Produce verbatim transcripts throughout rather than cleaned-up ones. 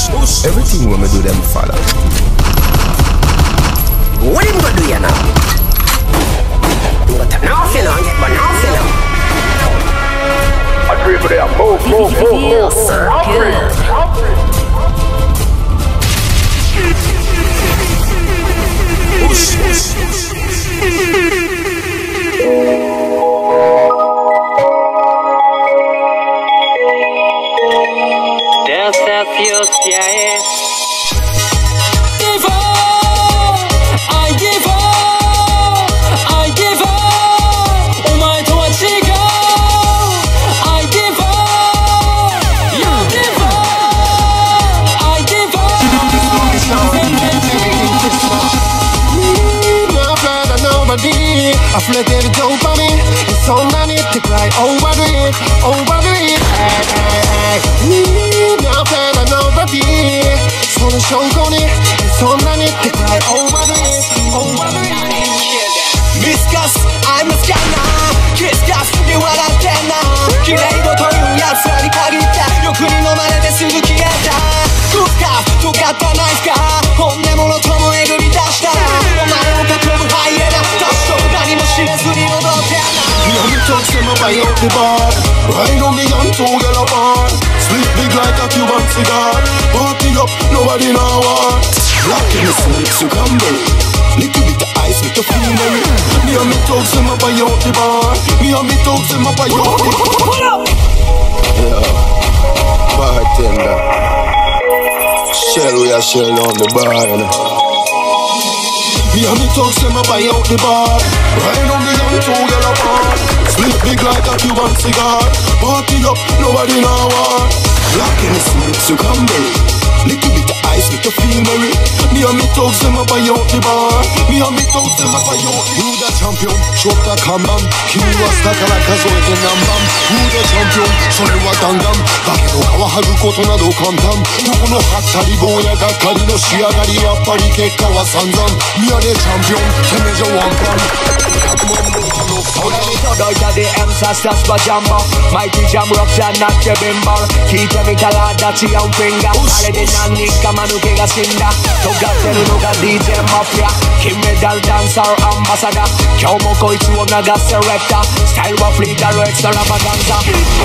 Push, push. Everything when we do them follow. What him gonna do you now? You got to now feel on it, but now feel on. I agree for them. Move, move, move, move. So Operate, operate. Push, push. Del Celsius, yeah, yeah. Give up, I give up, I give up. Oh my, to what she go? I give up, you give up, I give up. No afraid of nobody. I flip every joke on me. It's so many to cry over it, over it. Hey, hey, hey. No afraid of nobody. So the show on it. It's so many to cry over it, over it. Miscus, I'm a scanner. Kiss gas, you are a tenor. Kill a go to you, yes, I can't get that. You couldn't know my name, so you can't get that. Good stuff, to get the nice car. On them all the time, we're going to dash that. On my own, the trouble, I am a touch. So, Danny, machine, so you know the piano. You have to touch them up by out the bar. Right on the young two yellow bar. Sleep big like a Cuban cigar. Party up, nobody know what. Black in the snakes, you come back. Little bit of ice with the feeling. Me and me talks them up by out the bar. Me and me talks them up by out the bar. Yeah, bartender. Shell we are shell on the bar, you know. Me and me talks them up by out the bar. Right on the young two yellow bar. Sleep big like a Cuban cigar. Party up, nobody know what. Black in the snakes, you come back. Little bit of ice with the feeling. Me and me talks them up by out the bar. Me and me talks them up by out. You the champion, shot the kambam. Kill was the kalakazo with the nambam. You the champion, so you are dangam. Dake no kawa haru koto nado kantam. Doko no hattari boya gakkari no shiagari yappari kekka wa sanzan. Me are the champion, kemejo wampan. The ancestors for Jamba, mighty jam rocks and not the bimble. Keep every color that she on finger. Already nani kamanu kega sinda. To got them no got D J Mafia. Kim medal dancer ambassador. Kyomo koichu onaga selector. Style wa fleet aro extravaganza.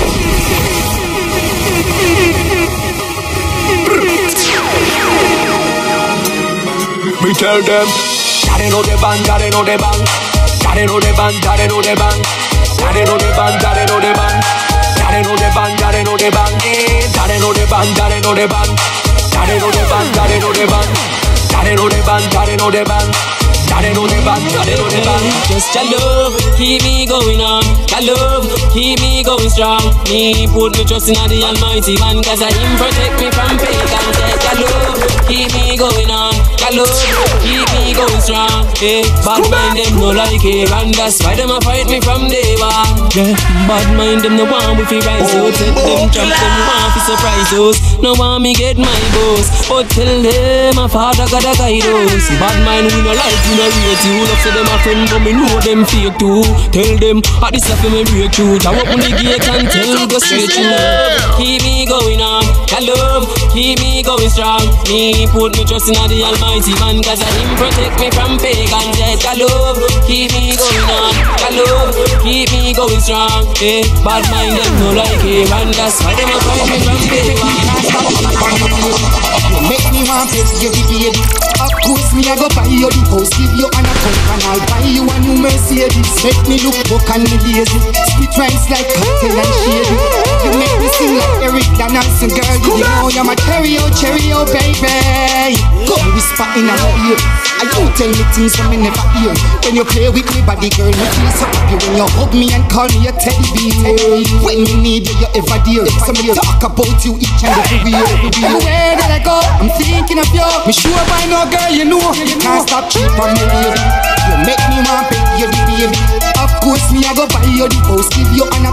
Me tell them, Daddy know the band, daddy know the band. Daddy know the band, daddy know the band. Daddy know the band, daddy know the band. Daddy know the band, daddy know the band. Daddy know the band, daddy know the band. Daddy know the band, daddy know the band. Daddy know the band, daddy know the band. Daddy know the band, daddy know the band. Just your love, keep me going on. Your love, keep me going strong. Me put me trust in the Almighty Man, cause I him protect me from pagans. Your love, keep me going on. Your love, keep me going strong. Hey, bad mind them no like it, and that's why them a fight me from day one. Yeah, bad mind them no want me fi rise out. Set them trap, them want fi surprise us. No want me get my boss, but tell them my father gotta guide us. Bad mind we no like, we no rate you. Love say them a friend, but me know them fake too. Tell them at this stuff me break through. I open the gate and tell go straight to love. Keep me going on, your love, keep me going strong. Me put me trust in the Almighty Man, cause I him protect me from pagans. Your love, keep me going on, your love, keep me going strong. Hey, bad mind them no like it, and that's why them a fight me from pagans. You make me want to give you the baby. Of course me I go buy you the house, give you an account, and I'll buy you a new Mercedes. Make me look book and me lazy. Spit rhymes like cocktail and shady. You make me sing like Eric Donaldson, girl. You know you're my cherry, oh cherry, oh baby. Come whisper in my ear, and you tell me things that me never hear. When you play with me body, girl, me feel so happy. When you hug me and call me a teddy bear. When me need you, you ever dear. So me talk about you each and every year. Everywhere that I go, I'm thinking of you. Me sure by no girl, you know you can't stop cheap on me, baby. You make me want to pay you the baby. Of course me I go buy you the house, give you an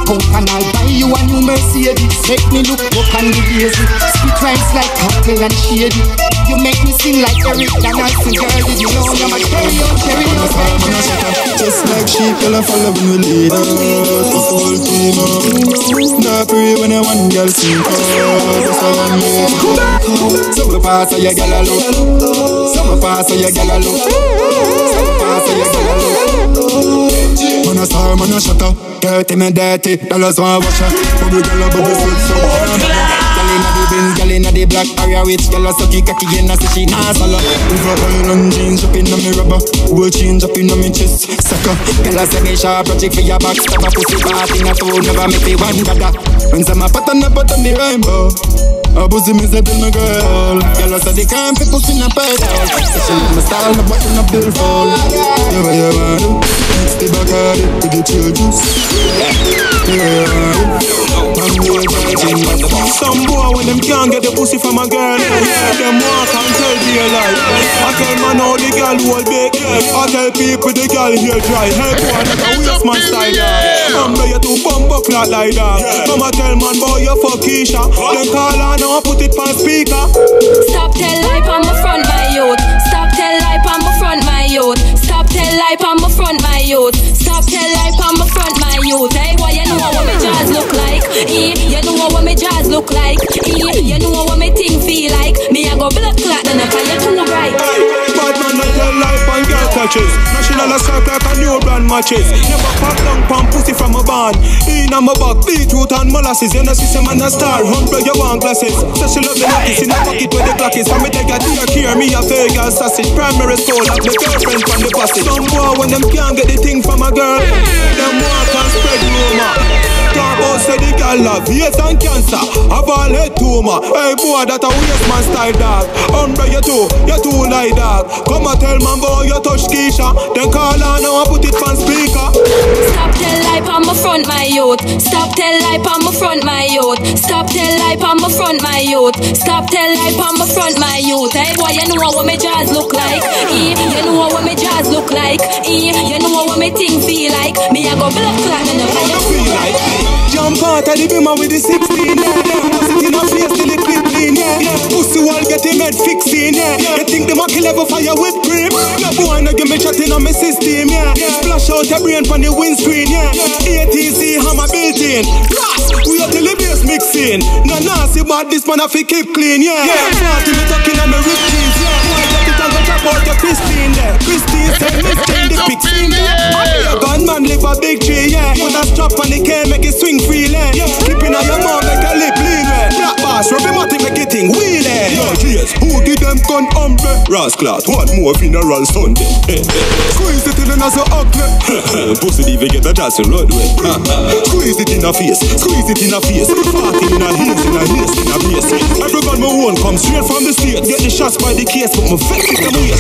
out and I'll buy you a new Mercedes. Make me look up and be lazy. Spit rhymes like cocktail and shady. You make me sing like Eric Donaldson. Girl, did you know I'm a carry on, carry on, carry on. Just like sheep, y'all follow when we lead us. The whole team up. Not pray when I one girl sing us. That's how I make. Some pass of your gal a look. Some pass of your gal a look. Some pass of your gal a look. Man a star, man a shutter. Dirty me dirty, dollars want wash up. Bubble gal a bubble sweat so gal inna the Benz, gal inna the black area rich. Gal a sucky cocky and a say she nah swallow. Over island jeans up inna me rubber. Gold chain up inna me chest. Sucker, gal a say me sharp project for your back. Stab a pussy party a phone, never make me one dada. When some a pattern a button the rainbow. A pussy me say tell me girl. Gal a say they can't fit pussy in a pedal. Say she love me style, no button a bill fall. Yeah, what you want do? Mix the Bacardi with the chill juice. Some boy when them can't get the pussy from a girl, them walk and tell me a lie. I tell man how the girl will bake. I tell people the girl here dry. Hey boy, like a waste man style. Come there you to bump up not like that. Come a tell man boy you fuck Keisha. Then call her now put it on speaker. Stop tell lie on my front my youth. Stop tell lie on my front my youth. Stop tell lie on my front my youth. Stop tell lie on my front my youth. Hey boy, you know what me jaws look like. Eh, you know what me jaws look like. Eh, you know what me thing feel like. Me I go blood clot and I you too bright. Bad man I tell life and girl touches. National assault like a new brand matches. Never pop down pump pussy from a barn. In a my back, beetroot and molasses. You know see some man a star. Hundred you want glasses. So she love the necklace in the pocket where the clock is. So me take a dear care, me a Vegas sausage. Primary school like the girlfriend from the passage. Some boy when them can't get the thing from a girl, them walk and spread rumor. Talk about say the girl have AIDS and cancer, have all head tumor. Hey boy, that a waste man style dog. Umbre you too, you too like dog. Come and tell man boy you touch Keisha. Then call her now and put it on speaker. Stop tell lie on my front my youth. Stop tell lie on my front my youth. Stop tell lie on my front my youth. Stop tell lie on my front my youth. Hey boy, you know what me jaws look like. E, you know what me jaws look like. E, you know what me thing feel like. Me I go blood clot and I feel like. Jump out of the bimmer with the sixteen, yeah. Bust it in her face till it clip clean, yeah. Pussy wall get him head fixing, yeah. You think them a kill ever fire with cream? No boy no give me shot in on my system, yeah. Splash out your brain from the windscreen, yeah. A T C hammer built in. Blast, we up till the bass mixing. No nasty but this man a fi keep clean, yeah. Party me talking on my rib cheese, yeah. Boy get it and go drop out your Christine, there. Christine said me sting the pixie, yeah. I be a gunman live a big tree, yeah. Put a strap on the K make it swing freely. Yeah. Keeping on your mouth like a lip lean. Black bass, rubby matty make it thing wheelie. Yo, G S, who give them gun umbre? Rasclat, one more funeral Sunday. Squeeze it in and as a ugly. Pussy even get a chance to run with. Squeeze it in a face, squeeze it in a face. Party in a haze, in a haze, in a base. Every gun me own come straight from the state. Get the shots by the case, but my vex is the waist.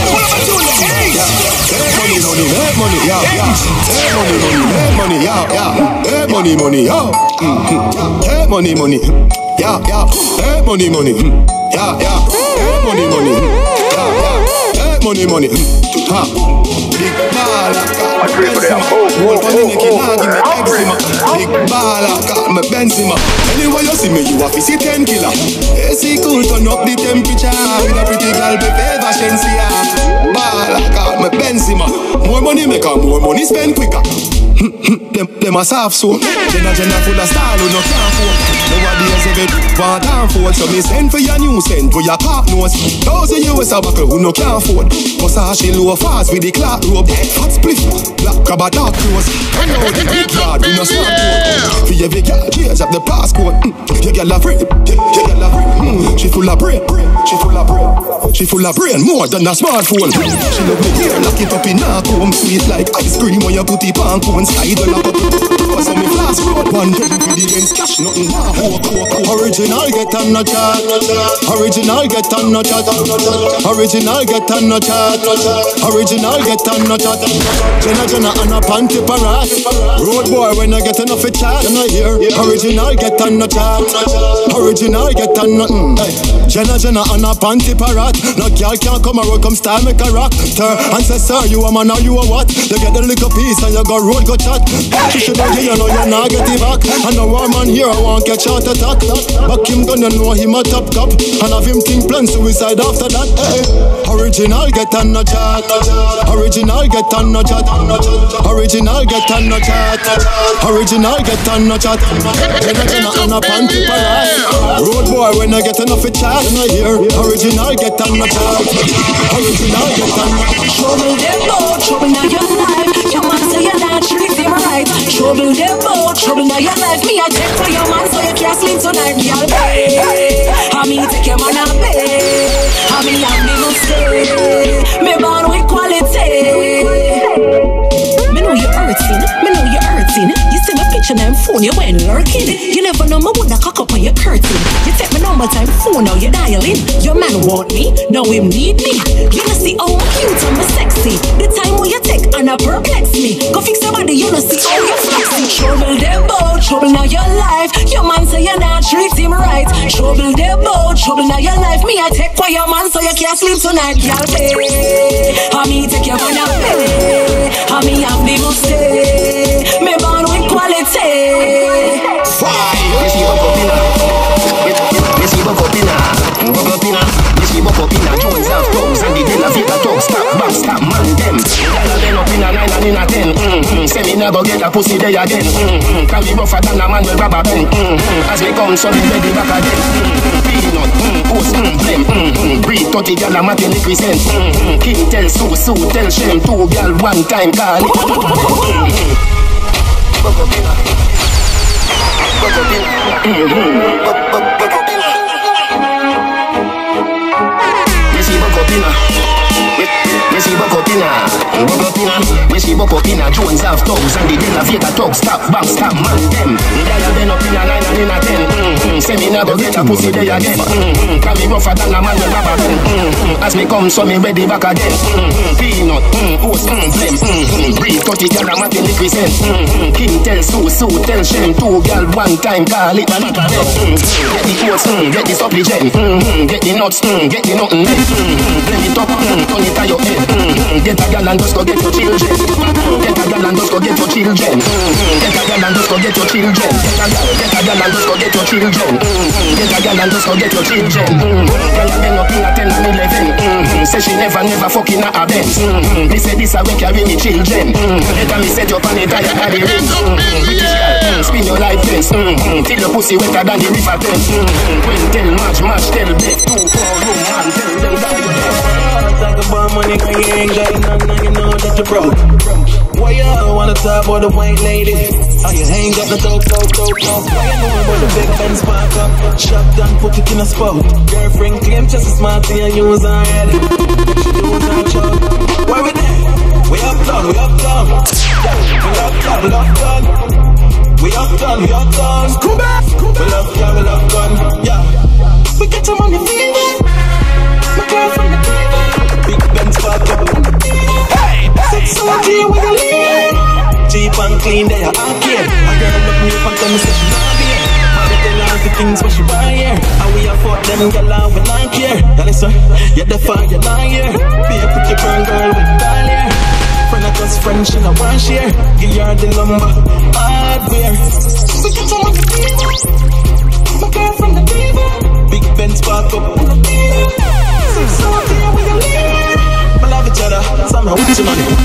Money, money, make money, yeah, yeah. Hey, money, money, make money, yeah, yeah. Hey, money, money, yo. Hey, money, money, yeah, yeah. Hey, money, money, yeah, yeah. Hey, money, money, yeah, yeah. Hey, money, money, ha. Big baller, got me Benzema. One for the Nicky, now give me eczema. Big baller, got me Benzema. Anyway you see me, you have to see ten killer. A C cool, turn up the temperature. With a pretty girl, be favor, Shensia. Baller, got me Benzema. More money make her, more money spend quicker. Them, them a soft soul. Jenna Jenna full of style who no can't afford. Nowadays if it want and afford. So me send for your new send for your pop nose. Thousand U S a buckle who no can't afford. Versace low fast with the clock robe. Hot split, black crab a dark clothes. I know the big card we no smart code. For every girl change up the passcode. Your girl a free, your girl a free. She full of brain, she full of brain. She full of brain more than a smartphone. She love me here, lock it up in her comb. Sweet like ice cream when you put it on cones. I don't lock up. Cause on me flask road, one head with the lens cash, nothing now. Original get on no chat. Original get on no chat. Original get on no chat. Original get on no chat. Jenna Jenna and a panty parat. Road boy when I get enough of chat, and I hear original get on no chat. Original get on nothing. Jenna Jenna and a panty parat. No girl can't come around, come style make a rock. And say sir, you a man or you a what? You get the little piece and you go road go chat. You should know you know you're not get it back. And no one man here I won't catch heart attack. But him gonna know him a top top. And have him think plan suicide after that. Hey, original get on no chat. Original get on no chat. Original get on no chat. Original get on no chat. Jenna Jenna and a panty parat. Road boy when I get enough of chat, and I hear original get on no chat. Original get on no chat. Trouble them both, trouble now your life. Your man say you're not treat him right. Trouble them both, trouble now your life. Me I check for your man so you can't sleep tonight. Me I'll pay. How me take your man and pay. How me have me no stay. Me born with quality. Me know you're hurting. Me know you're hurting. You see my picture now phone you went lurking. You never know me woulda cock up on your curtain. You take my number time phone now you dialing. Your man want me, now him need me. You know see how I'm cute and me sexy. The time when you take and a perplex me. Go fix your body, you know see how you flexy. Trouble them both, trouble now your life. Your man say you're not treat him right. Trouble them both, trouble now your life. Me I take for your man so you can't sleep tonight. Y'all pay. How me take your man and pay. How me have the good stay. Me born with quality. Fire. You see buck up inna. You see buck up inna. Buck up inna. You see buck up inna. Jones have thugs and the Della Vita thugs. Stop back, stop man them. Y'all been up inna nine and inna ten. Mm-hmm. Say me never get a pussy day again. Mm-hmm. Can be rougher than a man with rubber band. Mm-hmm. As we come, so we ready back again. Mm-hmm. Peanut, mm-hmm. Post, mm-hmm. Blem, mm-hmm. Breed thirty gal a matin represent. Mm-hmm. King tell Sue, Sue tell Shem. Two gal one time call it. Mm-hmm. Buck up inna. Buck up inna. Mm-hmm. Buck, buck, buck up inna. You see buck up inna. You see buck up inna. Buck up inna. You see buck up inna. Jones have thugs and the Della Vita thugs. Stop back, stop man them. Y'all been up inna nine and inna ten. Mm-hmm. Say me never get a pussy day again. Mm-hmm. Can be rougher than a man with rubber band. Mm-hmm. As me come, so me ready back again. Mm-hmm. Peanut, mm-hmm. Post, mm-hmm. Blem, mm-hmm. Breed thirty gal a matin represent. Mm-hmm. King tell Sue, Sue tell Shem. Two gal one time call it a matter them. Mm-hmm. Get the oats, mm-hmm. Get the supplicant. Mm-hmm. Get the nuts, mm-hmm. Get the nothing. Mm-hmm. Blend it up, mm-hmm. Turn it on your head. Mm-hmm. Get a gal and just go get your children. Mm-hmm. Get a gal and just go get your children. Mm-hmm. Get a gal and just go get your children. Get a gal, get a gal and just go get your children. Mm-hmm. Get a gal and just go get your children. Mm-hmm. Girl a been up in a ten and eleven. Mm-hmm. Say she never never fucking a Benz. Mm-hmm. Me say this a way carry me children. Mm-hmm. Later me set you up on the diet of the ring. Mm-hmm. British girl, mm-hmm. Spin your life fence. Mm-hmm. Till your pussy wetter than the river Thames. Mm-hmm. When tell match, match tell bet. Two four room man tell them that you talk about money when you ain't got none, now you know that you're broke. Why y'all wanna talk about the white lady? How you ain't got no dope, dope, dope, dope. Why you know about the big Benz spark up? Shot down, put it in a spot. Girlfriend claim just as smart and you use her head. She use her chop. Why we there? We up done, we up done. We up done, we up done. We up done, we up done. Come back, come back. We love done, we love done. Yeah. We get your money fever. My girlfriend the diva. Big Benz spark up. Hey, six hundred with a lead. Cheap and clean, they are arcade. A girl look me up and tell me say she not here. Mommy tell her the things what she buy here. And we afford them, girl, and we not care. Yeah, listen, you're the fire, you're not here. Be a pretty burn girl with ball here. Friend of us, friend, she not want share. Give her the lumber, hardware. We get some of the diva. My girl from the diva. Big Benz spark up. Six hundred with a lead. We love each other, somehow with your money.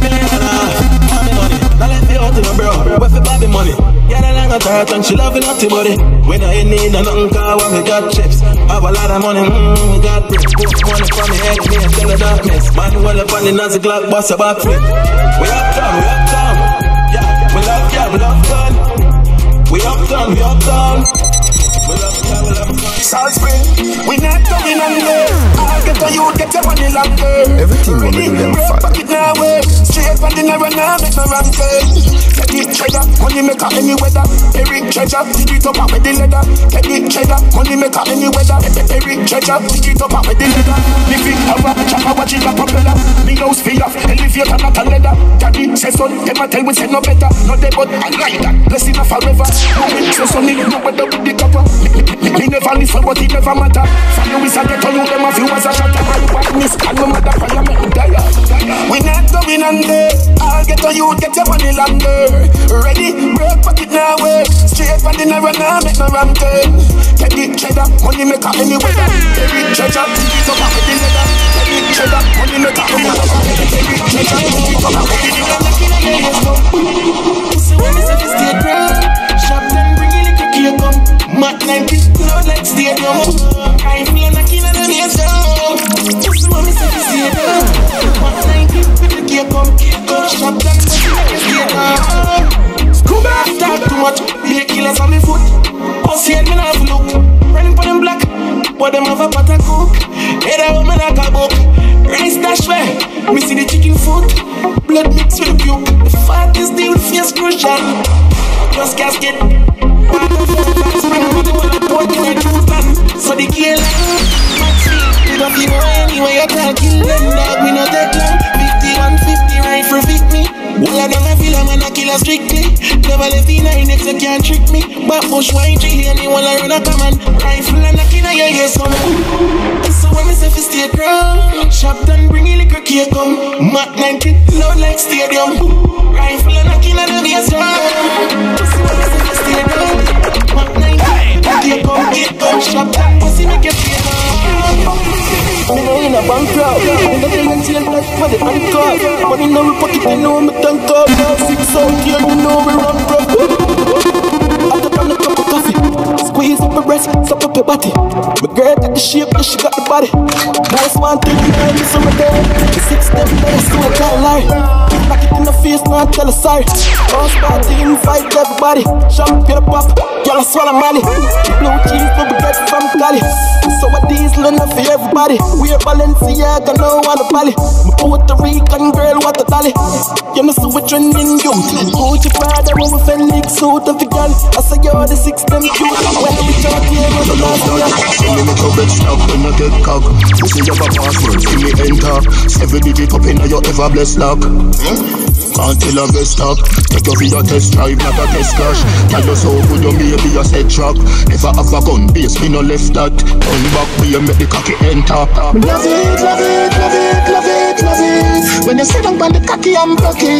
Mommy money, now let me out to my bro. Where for Bobby money? Yeah, the long tired and she loving naughty body. When I ain't need a nothing car, when we got chips. Have a lot of money, mmm, we got bricks. Put money from the head, me and tell the darkness. Man, well up on the Nazi Glock, boss a back flip. We up down, we up down. Yeah, we love, yeah, we love gun. We up down, we up down. We love, yeah, we love gun. South Spring, we not coming under. I'll get to you, get your money longer. Everything we do them fat. Straight from the never now, make no wrong play. Set it straight up, money money maker any weather. Eric Treasure, dig it up with the leather. Teddy Cheddar, money maker any weather. Eric Treasure, dig it up with the leather. Living over, chopper watching the propeller. Me house feel off, elevator not a leather. Daddy says son, them a tell we say no better. No they but I like that, blessing her forever. So son, me no weather with the copper. Me, me never listen but it never matter. From you is a get on you, them a few as a shatter. My badness and no matter for your men die. We not going under. I'll get on you, get your money longer. Ready, break pocket now work. Straight for the narrow now, make no ram turn. Teddy Cheddar, money maker any weather. Teddy Treasure, dig it up with the leather. Teddy Cheddar, money maker any weather. Teddy Treasure, dig it up with the leather. So when me say to stay ground, shop then bring a little cake up. Mac ninety, loud like stadium. Rifle and a king of the nation. So when me say to stay ground, Mac ninety, little cake up. Shop then bring a little stay ground. Scuba, talk too much, be a killers on me foot. Pussy head me not have look. Running for them black, but them have a pot of cook. Head a woman like a book. Rice dash way, me see the chicken foot. Blood mixed with the puke. The fat is the face crucial. Just casket. So the kill we don't feel anyway, you can't kill them dog, we no take long. Fifty-one fifty rifle fit me. Well I don't feel a man a killer strictly. Never left in a next, you can't trick me. But push Y G, anyone I run a command. Rifle and a killer, yeah, yeah, some. So when me say fi stay ground, shop done, bring a liquor cake come. Mac ninety, loud like stadium. Rifle and a killer, the bass drum. So when me say fi stay ground, Mac ninety, cake come, cake come. Shop done, pussy make it stay ground. Me know in a bank crowd, in the thing and chain black for the handcuff. Money in my pocket, you know me tank up. Six out here, you know we run rough. I took on a cup of coffee, squeeze up my breast, suck up your body. My girl got the shape, but she got the body. Most one thing, you know, so my girl. The six step there, so I can't lie. Back it in the face, now I tell her sorry. Boss party, invite everybody. Champagne pop, y'all swallow Molly. Blue cheese, but we get from Cali. So a diesel enough for everybody. We're Balenciaga, no one a Bali. My Puerto Rican girl, what a dolly. You know, so we're trending youth. Gucci Prada, when we Felix suit of the girl. I say you're the six, them cute. When we talk here, we're the last year. Send me coverage stock when I get cock. You see you have a password, see me enter. Seven digit up in your ever blessed lock. Until I get stuck. Take your video test drive, not a test crash. Tell us how good you may be a set track. Never have a gun base, me no left that. Turn back, we make the cocky enter. Love it, love it, love it, love it, love it. When you sit down on the cocky, I'm broken.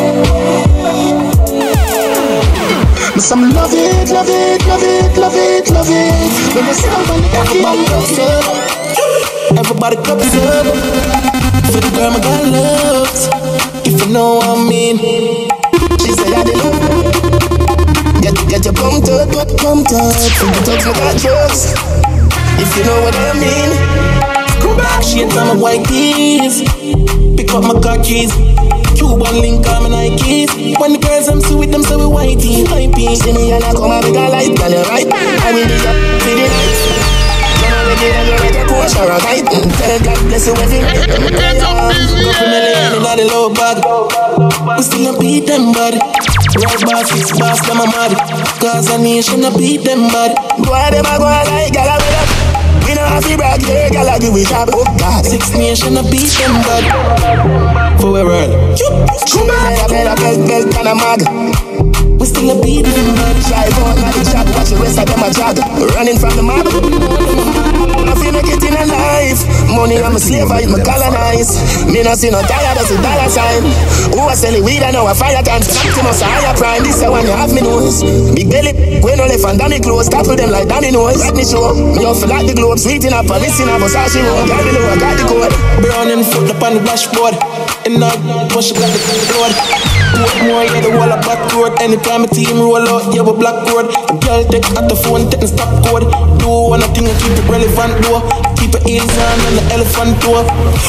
Some love it, love it, love it, love it, love it. When you sit down on the cocky, I'm broken. Everybody cups up. For the girl my girl loves. If you know what I mean. She say I did love. Get, get your pumped up, get pumped up. From the talks I got drugs. If you know what I mean. Come back, shades on my white keys. Pick up my car keys. Cuban link on my Nikes. When the girls I'm sweet, them say we whitey. High pee. See me and I come and make a light, girl, you're right. I will be up to the night. And you're ready to push her right. Tell God bless you every night. I'm a prayer. Couple million in the low bag. We still don't beat them bad. Right boss, six boss, them a mad. Cause a nation don't beat them bad. Boy, them a go like gal a with up. We know how to brag, yeah, gal a give it up. Oh God, six nation don't beat them bad. For where we're at. Come back. I play a belt, belt and a mag. We still a beat them bad. Try out now the chat, watch the rest of them a jog. Running from the mob. I feel make it in a life. Money I'm a slave, I my colonize. Me no see no tired as a dollar sign. Who a selling weed, I know a fire can. Optimus a higher prime, this a one you have me nose. Big belly, we no left and Danny close. Tackle them like Danny knows. Let me show, me off like the globe. Sweet in a police in a Versace road. Girl below, I got the code. Brown and foot up on the dashboard. And now, push got the road. Put more, yeah, the wall of back road. Anytime a team roll out, yeah, we black road. A girl take out the phone, take the stop code. Do one thing and keep it relevant, though. Keep it easy on the elephant tour.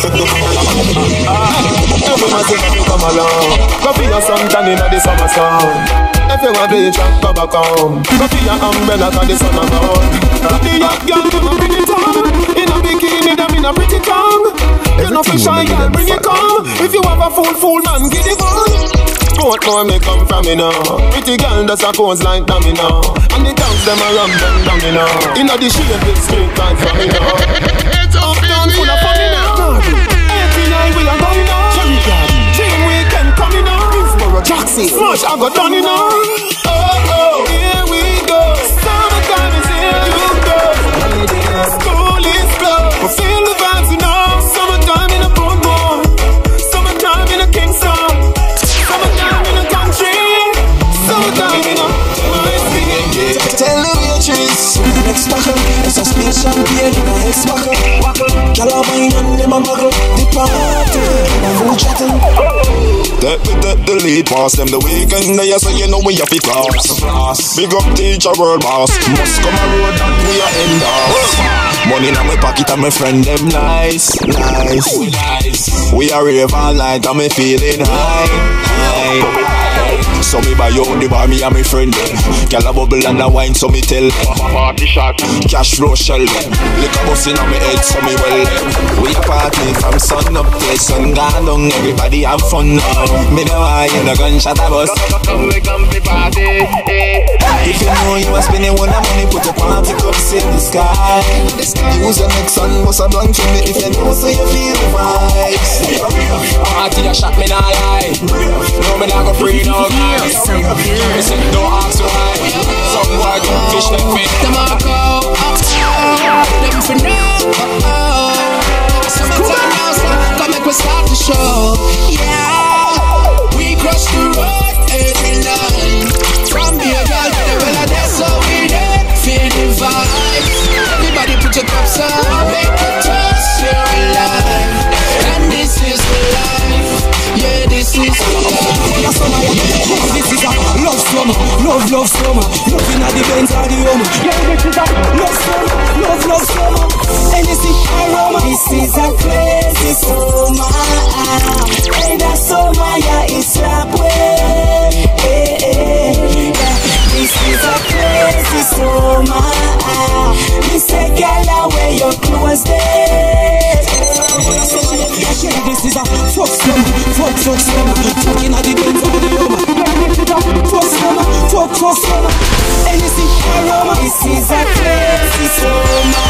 Every man say when you come along, go for your suntan in the summer sun. If you want to play track, go back home. Go for your umbrella cause the sun a gone. The young girl, them a bring it on. In a bikini, them in a pretty tongue. You know for shy girl, bring it come. If you have a fool, fool man, get it on. Portmore me come from, you know. Pretty girl does a pose like domino. And the tongues them a rum them down, you know. Inna the shade with straight time from, you know. Uptown full of fun, you know. eighty-nine we are going on. Cherry Garden, Dream Weekend coming on. Greensboro, Jackson, Smush, I got done, you know. Oh, oh, here we go. Summertime is here, you go. School is closed, but feel the vibes, you know. Summertime in a Portmore, summertime in a Kingston, summertime in a country, summertime in a tell the waitress, next buckle, it's a space champagne in a hex buckle. Girl a wine and them a buckle, the party, and a food chatting. Take me, take the lead, pass them the weekend there, so you know we have to class. Big up teacher, world boss, must come a road and we are in the money in my pocket and my friend them nice, nice, nice. We are rave all night and me feeling high, high. So me buy out the bar, me and my friend them. Girl a bubble and a wine, so me tell party shot, cash flow shell them. Liquor bus in on me head, so me well them. We a party from sun up till sun gone down. Everybody have fun now. Me know I in a gunshot a bus. We come to party. If you know you are spending one of money, put your party cups in the sky. Use your next sun, bust a blunt to me. If you know, so you feel the vibes. Party a shot, me not lie. No, me not go free no guy. So good. Listen, don't ask why. Some boy don't fish like me. Them all go up, them for now. Summertime now, so come make we start the show. Yeah, we cross the road every night. From the girl to the well, that's how we do. Feel the vibes. Everybody put your cups up, make a toast, you're alive. And this is the life. Yeah, this is the life. This is a love summer, love, love summer. Looking at the Benz or the Hummer. Yeah, this is a love summer, love, love summer. And you see aroma. This is a crazy summer. And that summer, yeah, it's slap way. Hey, hey, yeah. This is a crazy summer. Me say, girl, where your clothes there. This is a fuck summer, fuck, fuck summer. Fucking at the Benz or the Hummer. Fuck summer, fuck, fuck summer. And you see aroma. This is a crazy summer.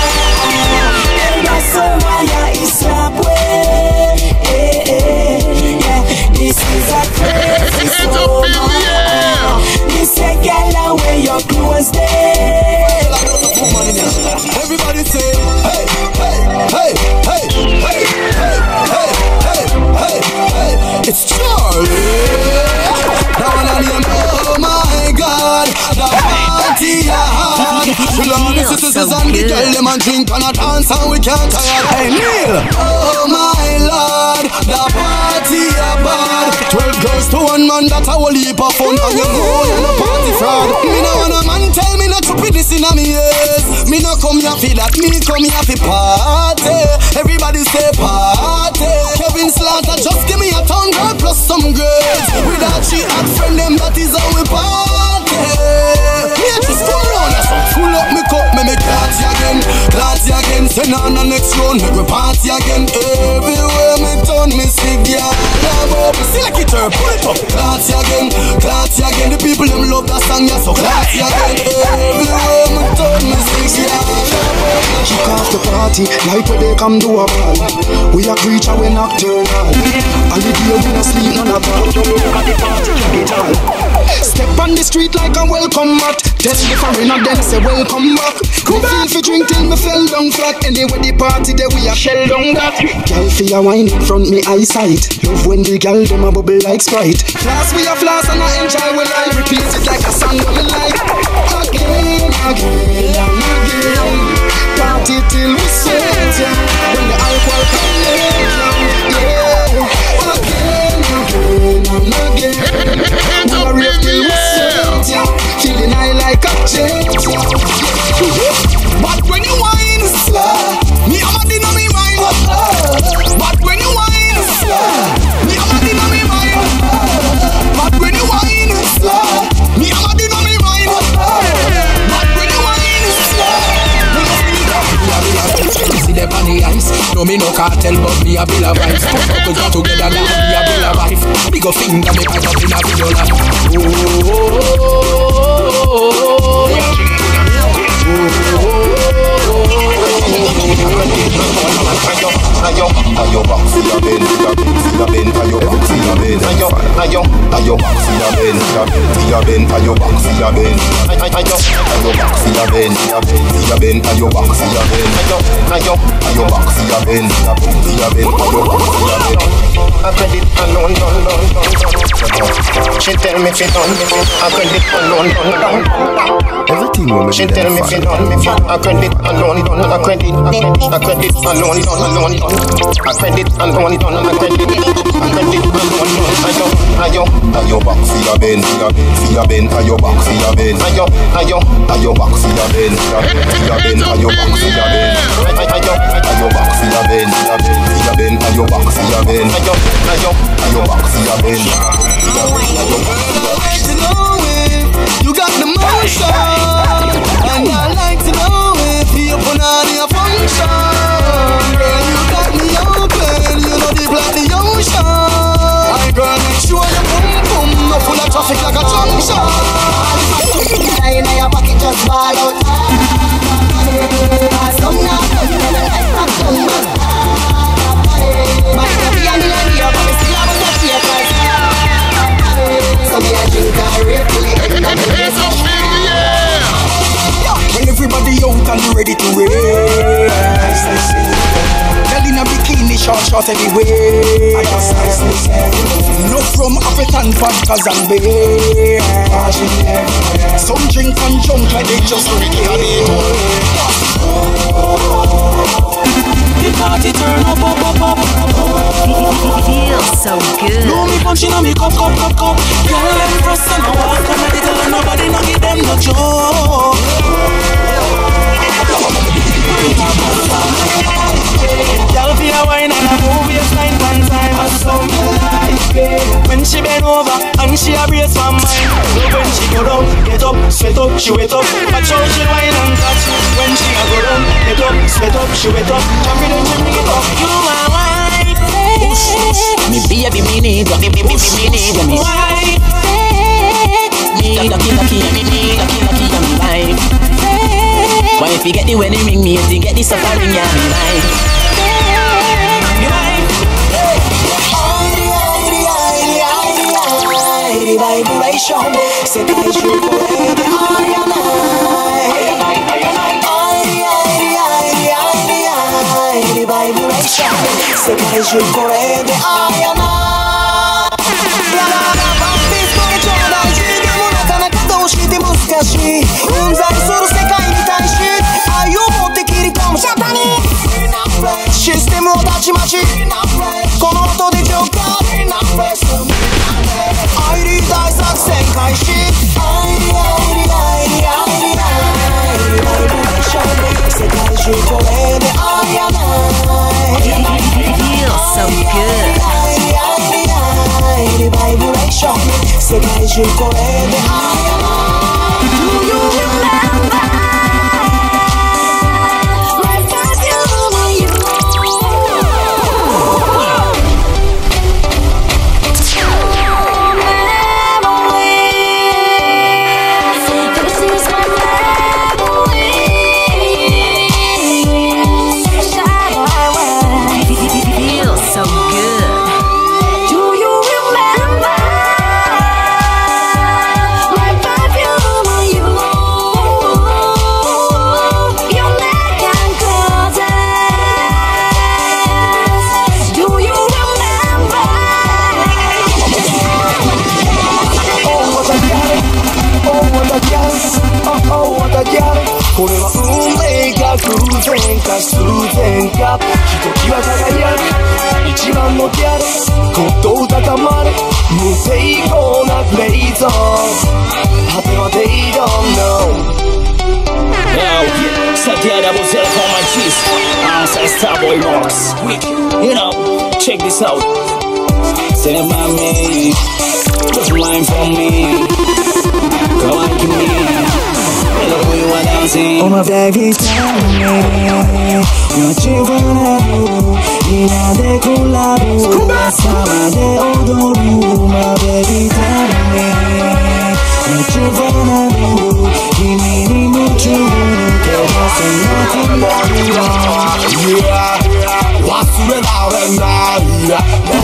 And that summer, yeah, it's slap way. Hey, hey, yeah. This is a crazy summer. Me say, girl, where your clothes there. Everybody say, hey, hey, hey, hey, hey, hey, hey, hey, hey, hey. It's Charlie. That one on him, oh my God, the party hard. We love the sisters and the girl, them and drink and a dance and we can't tire. Hey Neil, oh my Lord, the party hard. Twelve girls to one man, that's a whole heap of fun. And you know you're no party fraud. Me no want a man tell me not to put this in a me ears. Me no come here for that, me come here for party. Everybody say party. Kevin Slaughter just give me a ton girl plus some girls. With that she had friend them, that is how we party. Yeah, just go round and some full up me cup, me me party again, party again. Send on the next round, make we party again. Everywhere me turn, me see girl love up. See like it turn, pull it up. Party again, party again. The people them love that song, yeah, so party again. Everywhere me turn, me see girl love up. Kick off the party like where they come do a ball. We a creature, we nocturnal. All the day we no sleep, none of that. Look at the party, get it all. Step on the street like a welcome mat. Tell the foreigner them say welcome back. Me feel fi drink till me fell down flat. Anyway the party there we a shell down that. Girl fi a wine in front me eyesight. Love when the girl them a bubble like Sprite. Floss we a floss and I enjoy we life. Repeat it like a song we like. Again, again, and again. Party till we sweat, yeah. When the alcohol come down, yeah. Again, again, and again. We are real till we sweat, yeah. Feeling high like a jet, yeah. But when you whine, me I'm a din on me mind. But when you whine, me I'm a din on me mind. But when you whine, me no cartel, but me a bill of wife. Couple got together now, me a bill of wife. Me go finger me pipe up in a video life. Oh, oh, oh, oh, Ayo, ayo, back for your ben, for your ben, ayo, back for your ben, ayo, ayo, ayo, back for your ben, for your ben, ayo, back for your ben, ayo, ayo, back for your ben, for your ben, ayo, back for your ben, ayo, ayo, ayo, back for your ben, for your ben, ayo, back for your ben. I credit alone, done, done, done, done. She tell me fi done, I credit alone, done, done. Everything will She tell me fi done, me fi I credit alone, done, I credit, I credit alone, done, alone, done. I credit alone, done, I credit, I credit alone, done. Ayo, ayo, ayo, back for your ben, for your ben, ayo, back for your ben, ayo, ayo, ayo, back for your ben, for your ben, ayo, back for your ben, ayo, ayo, back for your ben, for your ben, ayo, back for your ben, ayo, ayo, ayo, back for your ben, for your ben, ayo, back for your ben. To know if you got the motion, and I like to know if you put on your function. Girl, you got me open, you know deep like the ocean. My girl, make sure your boom boom no full of traffic like a junction. In your pocket just fall out. Some now come in and I stop come back. My baby and the lady up, I'm still having that fear cause so me a drink and rape till the end of the day. When everybody out and ready to race, girl in a bikini, short short everywhere. No from African vodkas and beer. Some drink and jump like they just don't care. The party turn up, up, up, up. Feels so good. No me punching on me cup, cup, cup, cup. Girl, let me press and I walk on the tell nobody no give them no joke. Girl feel a wine and a move waistline one time. I saw me like it when she bend over and she a brace for mine. Love when she go down, get up, sweat up, she wet up. Watch how she wine and touch. When she a go down, get up, sweat up, she wet up. Champion and she bring it up. You are white, me baby, me need ya, me baby, me need ya, me white. Me lucky, lucky, me need lucky, lucky, ya, me wife. Why if you get the wedding ring, me if you get the suffering, yeah, me wife. Me wife. The vibration, c'est pas je pourrais de I and I. The vibration, c'est pas je pourrais de I and I. Papi, spojrzę na dzień, mu na kanałしで難しいうんざりする世界に対し愛を持って切り込むシャタにシステムをたちまちこの音で浄化愛理大作戦開始愛理愛理愛理愛理愛理バイブレーション世界中これで愛やない Feels so good. 愛理愛理愛理バイブレーション世界中これで愛やない Do you remember?これは運命か偶然か必然かひときわ輝く一番のギャル鼓動高まる無抵抗なグレーゾーン果ては they don't know Yo, Santiago Mozilla for my cheese I'm say Starboy Rocks You know, check this out Say mommy Just wine for me Come on, give me Oh my baby, tell me piacevano in ade con la buona sama de odoru ma baby tell me piacevano in minimo giuro che posso nothing but yeah what's the now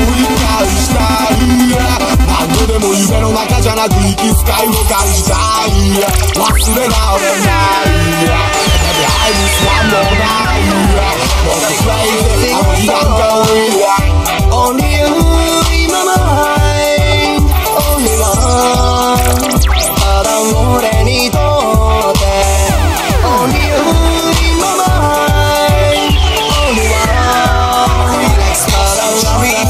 quando de moi per una casa na qui chi sky local sky what's the now baby I just want more now but the place I'm going only you in my mind only one per amore ni tote only you in my mind only one per amore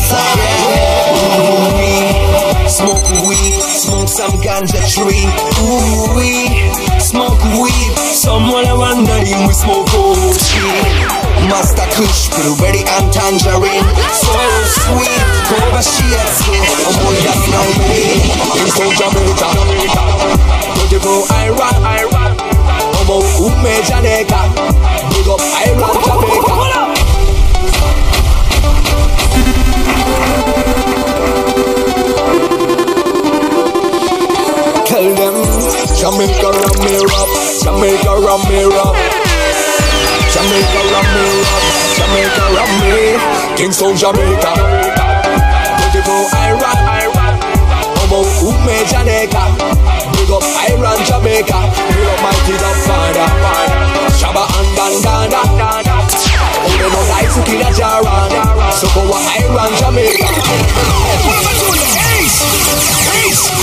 smoke weed, smoke some ganja tree. Ooh wee, smoke weed. Someone I wondering we smoke old tree. Master Kush, blueberry and tangerine. So sweet, Cobra shades skin. I'm all just now me. In South Jamaica, beautiful Iran, Iran. I'm all Ume Jamaica. Big up Iran, Jamaica. Tell them Jamaica ram me up, Jamaica ram me up, Jamaica ram me up, Jamaica ram me, Kingston Jamaica. Beautiful Iran, Iran. Omo Ume Jamaica. Big up Iran Jamaica. Big up my kid up father, Shabba and Dandana. Oh they no die to kill a Jaran. So go Iran Jamaica. Ace, Ace.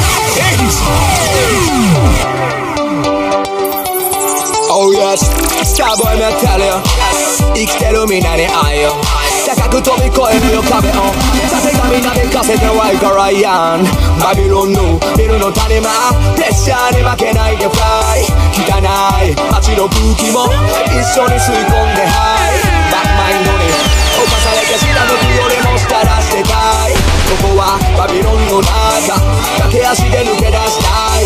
Oh yes, Starboy me tell you X illumina ne ayo Taka kutomiko e mio kabeon Sase kamina de kasete waika Ryan Babylon no, biru no tanema Pressure ne makenai de fly Kitanai, machi no kuki mo Issho ni suikonde hai Backmind no ne Opasare che shira no kiyo de mostraraste kai Koko wa Babylon no naga Kake ashi de nuke dashitai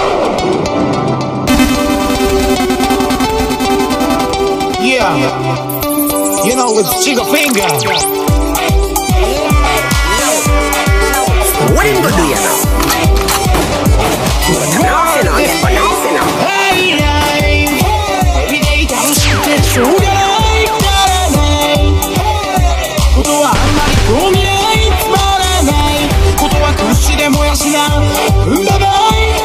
Yeah, you know it's Chica Finger. What do you know? Nothing on it, but nothing on it. Hey, hey, every day I'm shooting through the night, night, night. Kuto wa amari kumi night, night, night. Kuto wa kushi de moyashi na, bye bye.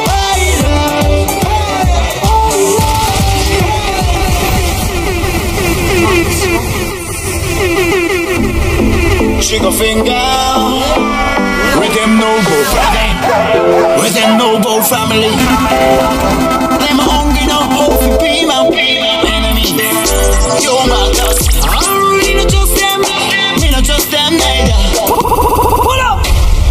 Chica Finger, with them no-go family, with them no-go family. Them hungry no hope for be my enemy. You're my dust. I don't really not trust them, me not trust them neither. Pull up.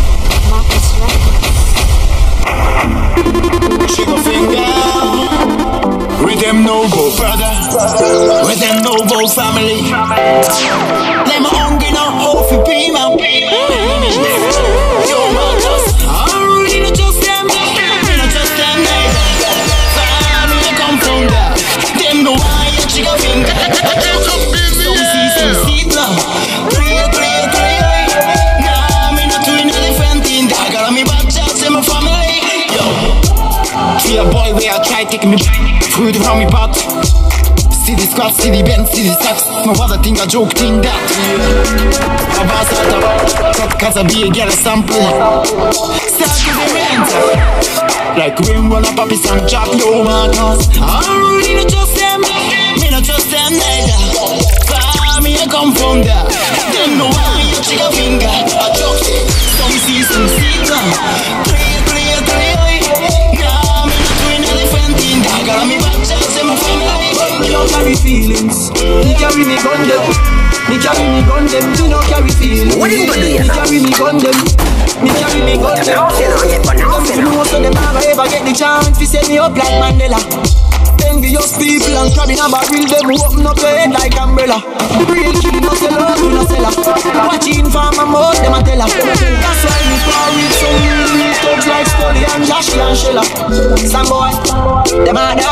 Chica Finger, with them no-go brother, with them no-go family. Them hungry no hope for be my enemy. You're my dust. I don't really not trust them, me not trust them neither. Family come from there. Them know why you Chica Finger. Some see, some see now. Clear, clear, clear. Nah, me not doing anything thing. I got me back shots in my family. Yo, see a boy where I try taking me food from me pot. See the squad, see the bend, see the socks. My father think I joke, think that. My boss out of cause I be a girl sample. Start to the rent. Like when one of Papi sang chop, yo man, cause I don't really not trust them. Me not trust them neither. Family I come from there. Them know why you Chica Finger. I joke, some see, some see now. Clear, clear, clear. Nah, me not doing anything thing. I got me back shots in my family. Me don't carry feelings. Me carry me gun them. Me carry me gun them. Me don't carry feelings. What is going on? Me carry me gun them. Me carry me gun them. Nothing on it, but nothing on it. You know so them never ever get the chance to set me up like Mandela. Envious people and crabbing a barrel. Them open up your head like umbrella. Real kid no sell out, we no sell out. Watching for my mouth, them a tell her. That's why we par with some real thugs like Scully and Josh and Shella. Some boy, them a dirty.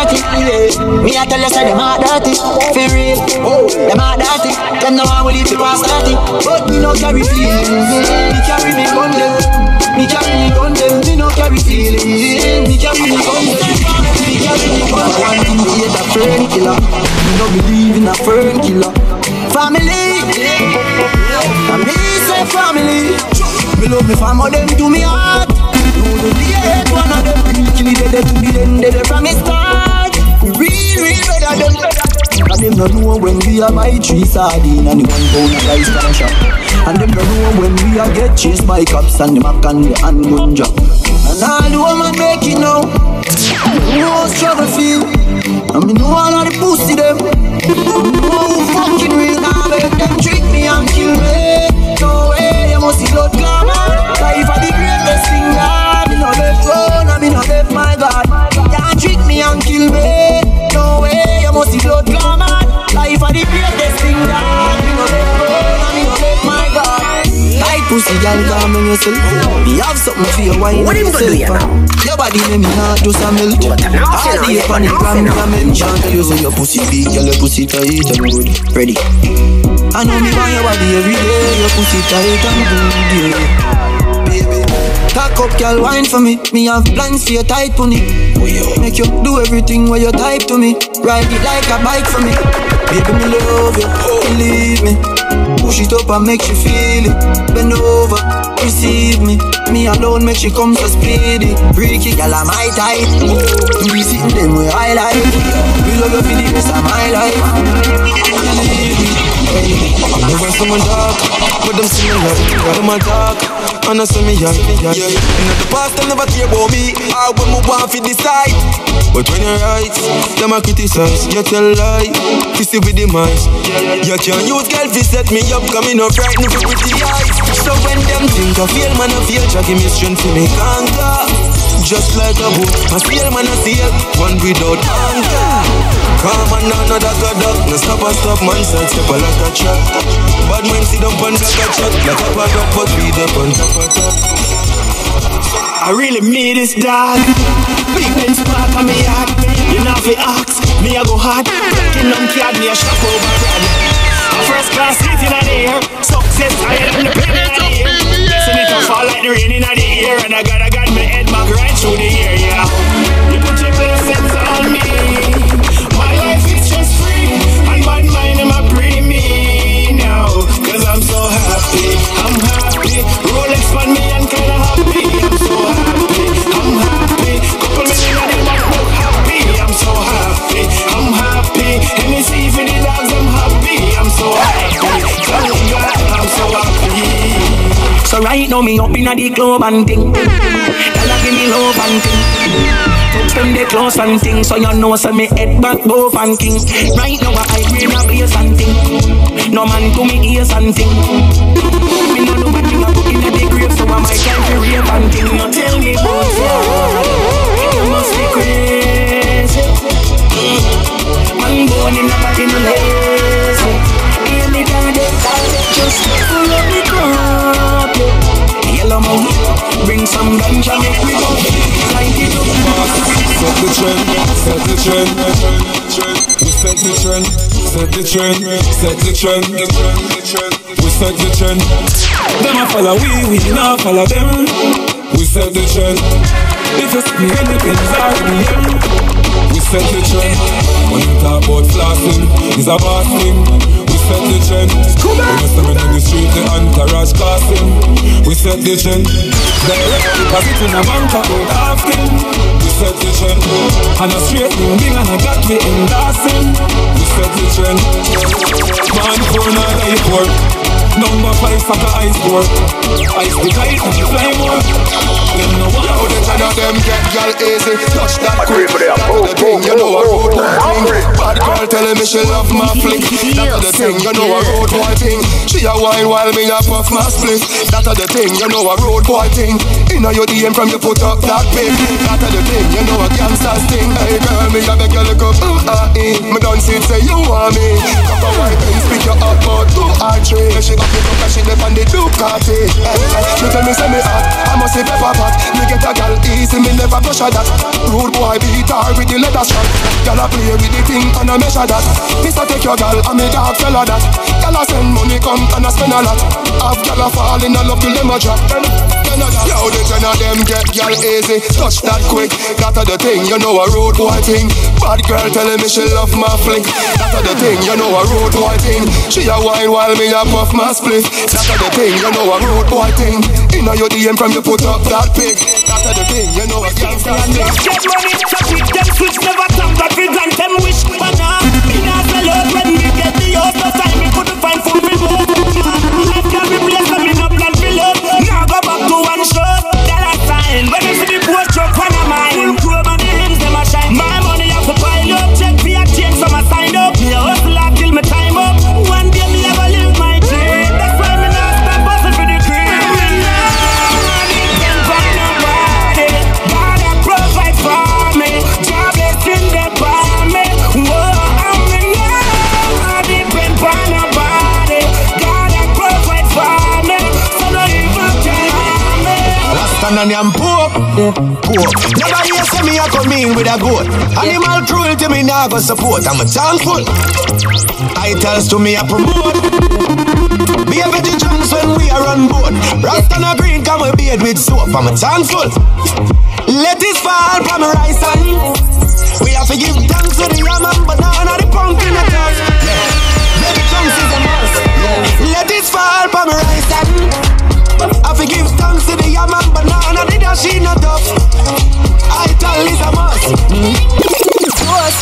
way. Me I tell you say them are dirty, for real. Oh, them are dirty. Them no one will leave you past thirty. But me no carry feelings. Me carry me gun them. Me carry me gun them. Me no carry feelings. Me carry me gun them. Me carry me gun them. One thing me hate a fern killer. Me no believe in a fern killer. Family, and me say family. Me love me family, them to me heart. No do the hate one of them. Me kill it dead to the end, dead from me start. Real, real better than better. And them no know when we are buy three sardine and the one pound of rice can shop. And them no know when we are get chased by cops and the mac and the hand gun drop. And all the woman make it now. Me know how struggle feel. And me know all of the pussy them. Me know who fucking real. Now let them trick me and kill me. No way, you must see blood glamour. Life are the greatest thing that me no left alone and me no left my God. Can't trick me and kill me. No way, you must see blood glamour. Life are the greatest thing that me no left alone and me no left my God. Tight pussy, girl, calm on yourself. Me have something for your wine. What him gonna do you now? Your body make me not just a melt. All the up on the gram, me a mention. Tell you say your pussy big, girl, your pussy tight and good. Ready? I know me want your body every day. Your pussy tight and good, yeah. Baby, cock up, girl, wine for me. Me have plans for your tight pony. Make you do everything where you type to me. Ride it like a bike for me. Baby, me love you, believe me. Push it up and make you feel it. Bend over, receive me. Me alone make she come so speedy. Freaky, girl, I'm my type. You be sitting them where I like. We love you for the rest of my life. Move when someone talk, but them see me like, got them a talk, and I see me yeah, yeah, yeah. In the past, them never care about me, I when me want to decide. But when you right, them a criticize, you tell lie, fist it with the mice. You can't use girl to set me up, cause me no frightened for pretty eyes. So when them think I feel, man I feel, try give me strength to me conquer. Just like a boat, I feel man I feel, one without anchor. Come on, another god up, no stop and stop, man, side step a like a trap. Bad man sit down on like a chat, like a part of but we up on top of top. I really made this dog. Big men spark on me heart. You know fi ask, me I go hard. Kingdom card, me a shop over brand. A first class seat in the air. Success higher than the plane in the air. Listen, it can fall like the rain in the air. And I gotta got my head back right through the air, yeah. You put your blessings on me. My life is just free. And bad mind am a pre me now. Cause I'm so happy, I'm happy. Rolex on me and kinda happy. I'm so happy, I'm happy. Couple million and the back look happy. I'm so happy, I'm happy. And you see for the dogs I'm happy. I'm so happy, thank God I'm so happy. So right now me up in a the club and thing. Y'all give me love and thing. Touch them they close and thing. So you know so me head back both and king. Right now I green a place and thing. No man to me ears and thing. Me no know what thing I put in the grave. So am I can't be real and thing. You tell me about you. You must be crazy. Man born in a back in the lazy. Hear me down the just pull up the crop. Yellow mouth, bring some ganja, make me go. Light it up. Set the trend, set the trend. We set the trend, set the trend, set the trend. We set the trend. Them a follow we, we not follow them. We set the trend. If you see me anything, start me in. We set the trend. When you talk about flossing, it's a boss thing. We set the trend. When you see me in the street, the entourage casting. We set the trend. Direct deposit in a bank account asking. We set the trend. And a straight moving and I got me endorsing. We set the trend. Man for not die for. Number five fuck a ice board. Ice the kite and fly more. Them no one. Yo, the ten of them get girl easy. Touch that quick. That's the thing, you know a road boy thing. Bad girl telling me she love my flick. That's the thing, you know a road boy thing. She a wine while me a puff my split. That's the thing, you know a road boy thing. Inna your D M from you put up that pic. That's the thing, you know a gangster's thing. Hey girl, me a beg you look up. Mm ah eh. Me done see it say you want me. Cup of white things pick you up, but do I tree. She got me up and she left on the Ducati. She tell me say me hot, I must say pepper pot. Me get a gal easy, me never push her that. Rude boy beat her with the leather strap. Gal a play with the thing and I measure that. Mister take your gal and me dog fella that. Gal a send money come and I spend a lot. Have gal a fall in a love till them a drop. Yo, the ten of them get gal easy. Touch that quick, that a the thing. You know a rude boy thing. Bad girl telling me she love my flick. That a the thing, you know a rude boy thing. She a wine while me a puff my split. That a the thing, you know a rude boy thing. Inna your D M from you put up that pig. That a the thing, you know a gangsta thing. Get money, so quick them switch never stop. That we grant them wish, but now me not sell out when we get the house. No time we couldn't find food we both. Life can be blessed and me no plan for love. Now go back to one shot. That a sign when me see the poor truck when I'm mine. Full chrome and the rims them a shine. My money have to pile up. Check for your change so I sign up. Me a hustle hard till me time up. One day me ever live my dream. That's why me not stop busting for the cream. Me not depend on nobody. God a provide for me. Job blessing them for me. Whoa, I'm me not depend on nobody. God a provide for me. So no evil can harm me. Last time I'm poor, poor. Never hear say me a come in with a goat. Animal cruelty me nah go support. I'm a thankful. Titles to me a promote. Be a vegetarians when we are on board. Rasta and green come we beard with soap. I'm a thankful. Let this fall from my rice and we have to give thanks to the yam and banana, the pumpkin and toast. Let the chunks is a must. Let this fall from my rice and I forgive thanks to the yam and banana, the dash in a duff. I tell is a must. Force,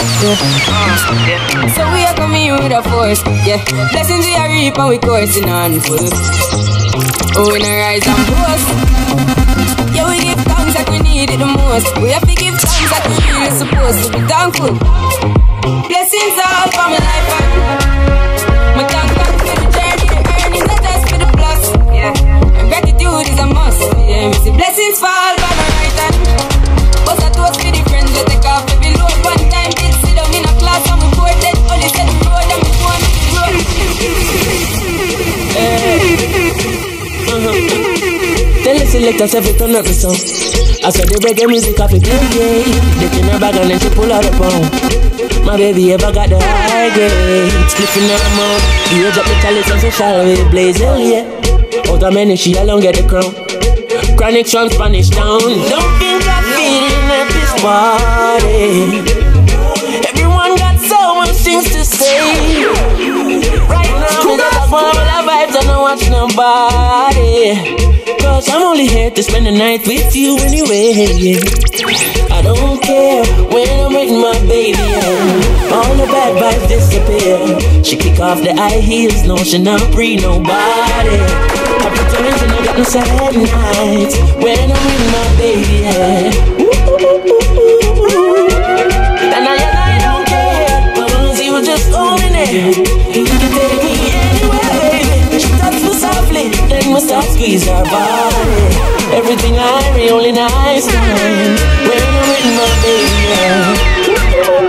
yeah. So we are coming with a force, yeah. Blessings we are reap and we coursing on full. Oh, we no rise and boast. Yeah, we give thanks like we need it the most. We have to give thanks like we really supposed to be thankful. Blessings all for my life and my thank God for the journey, the earnings, not just for the plus, yeah. Gratitude is a must, yeah. See blessings fall by my right hand. But I toast to the friends that take off every load. One time did sit down in a class and we bored dead. Only said the road and we go on the road. Tell the selectors every turn up the song. I said the reggae music off the play. They in her bag and then she pull out the pound. My baby ever got the high grade. Slipping her mouth. The age up the chalice and so shall we blaze hell, yeah. Out of many, she alone get the crown. Chronic from Spanish Town. Don't think I'm feeling at this party. Everyone got so much things to say. Right now, we got one of the vibes, I don't watch nobody. Cause I'm only here to spend the night with you anyway. I don't care when I'm with my baby. All the bad vibes disappear. She kick off the high heels, no, she not free nobody. I pretend to know that no sad nights when I'm with my baby. And I, and I don't care, as long as you just owning it. You can take me anyway. She touch me softly, then we start squeeze her body. Everything I read, only nice times when I'm with my baby.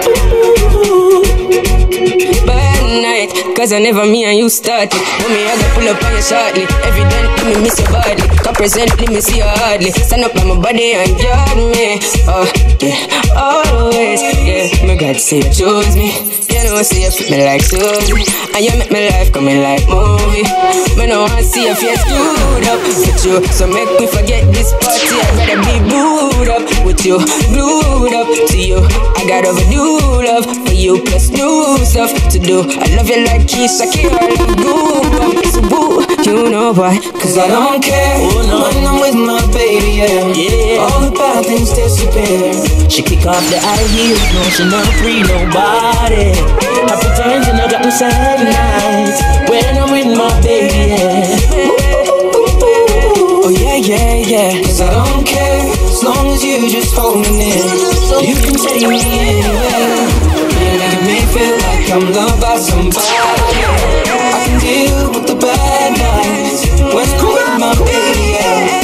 Bad night, cause I never me and you started. When me I go pull up on you shortly. Evidently me miss your body. Cause presently me see you hardly. Stand up on my body and guard me. Oh, yeah, always. Yeah, my God say you choose me. You know say you fit me like Susie. And you make my life coming like movie. Me no want see your face glued up with you. So make me forget this party. I'd rather be booed up with you. Glued up to you. I got overdue love for you plus new stuff to do. I love you like Keisha, Kira, Goomba. So boo, you know why? Cause I don't care oh, no. when I'm with my baby, yeah. Yeah. All the bad things disappear. She kick off the high heels, no, she not free nobody. I pretend to not got no sad nights when I'm with my baby, yeah. Oh yeah, yeah, yeah. Cause I don't care as long as you just hold me near. You can take me anywhere. You make me feel like I'm loved by somebody. I can deal with the bad nights when I'm with my baby, yeah.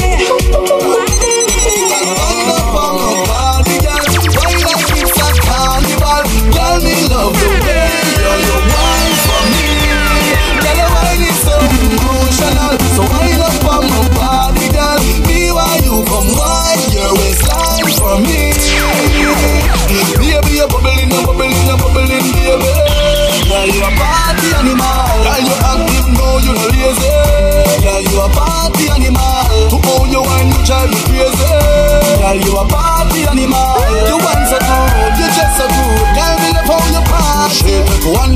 Love the way you're the one for me. Girl, why is so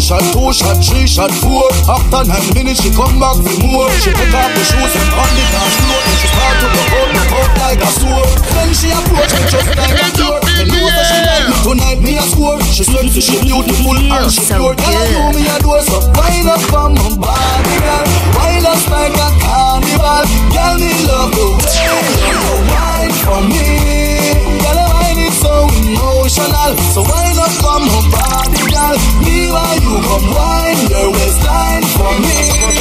shot, two shot, three shot, four. After nine minutes, she come back for more. She pick up the shoes and on the dance floor. And she start to go out, go out like a sword. Then she approach me just like a cure. And know that she like me tonight, me a score. She sexy, she beautiful, and she pure. Girl, I know me a do so. Wind up on my body, girl. Wind up like a carnival. Girl, me love the way you wine for me. Girl, I wine it so emotional. So wind up on my body, girl. Me while you come wine your waistline for me.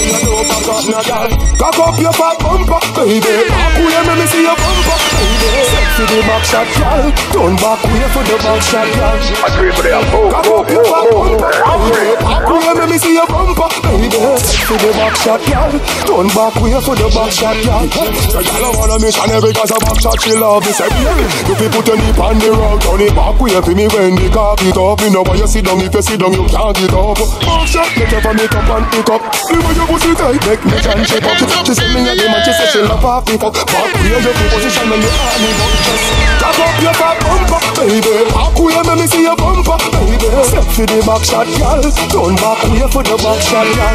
Cock up your fat bumper, baby. Back way, let me see your bumper, baby. Sexy the back shot, girl. Turn back way for the back shot, girl. I agree with that. Move, Cock move, up your fat move, move. bumper, baby. Back way, let me see your bumper, baby. Sexy the back shot, girl. Turn back way for the back shot, girl. So girl, I wanna mission every cause a back shot she love me. Say, you fi put your knee on the rug, turn it back way for me when the cock it up. You know why you sit down, if you sit down you can't get up. Back shot, make you for make up and pick up. The way you pussy tight, make me can shape up. She said me a game and she said she love half the fuck. Back way you fi position when you arm me up. Just cock up your fat bumper, baby. Back way let me see your bumper, baby. Step for the back shot, girl. Turn back way for the back shot, girl.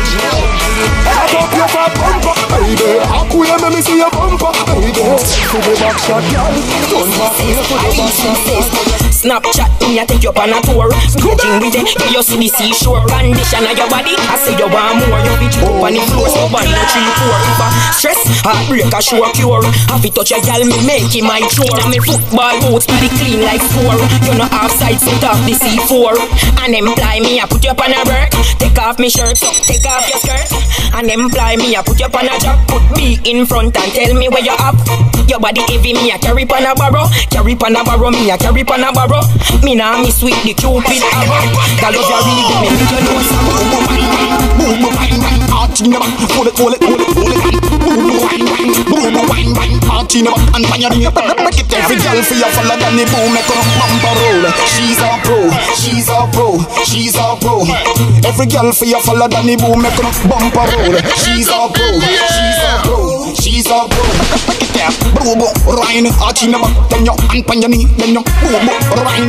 Cock up your fat bumper, baby. Back way let me see your bumper, baby. Step for the back shot, girl. Turn back way for the back shot, girl. Snapchat me, I take you up on a tour. Sketching with it, you see the seashore. Condition of your body, I say you want more. You bitch up on the floor, so one, no three, four. If I stress, heartbreak, a sure cure. Have it touch a gal, me make it my chore. And me football boots, body clean like four. You know half side, set off the C four. And employ me, I put you up on a work. Take off me shirt, so take off your skirt. And employ me, I put you up on a job. Put me in front and tell me where you up. Your body heavy, me, I carry pan a barrow. Carry pan a barrow, me, I carry pan a barrow. Me nah miss with the cupid arrow. That love you really do me, make you know some. Boom, boom, wine, wine, boom, boom, wine, wine, heart in your back. Hold it, hold it, hold it, hold it. Boom, boom, wine, wine, boom, boom, wine, wine, heart in your back. And when you're in your back, make it every girl for your follow down the boom, make her bumper roll. She's a pro, she's a pro, she's a pro. Every girl for your follow down the boom, make her bumper roll. She's a pro, she's a pro, she's a pro. Make it there, boom, boom, wine, heart in your back. Then you hand on your knee, then you boom, boom, wine.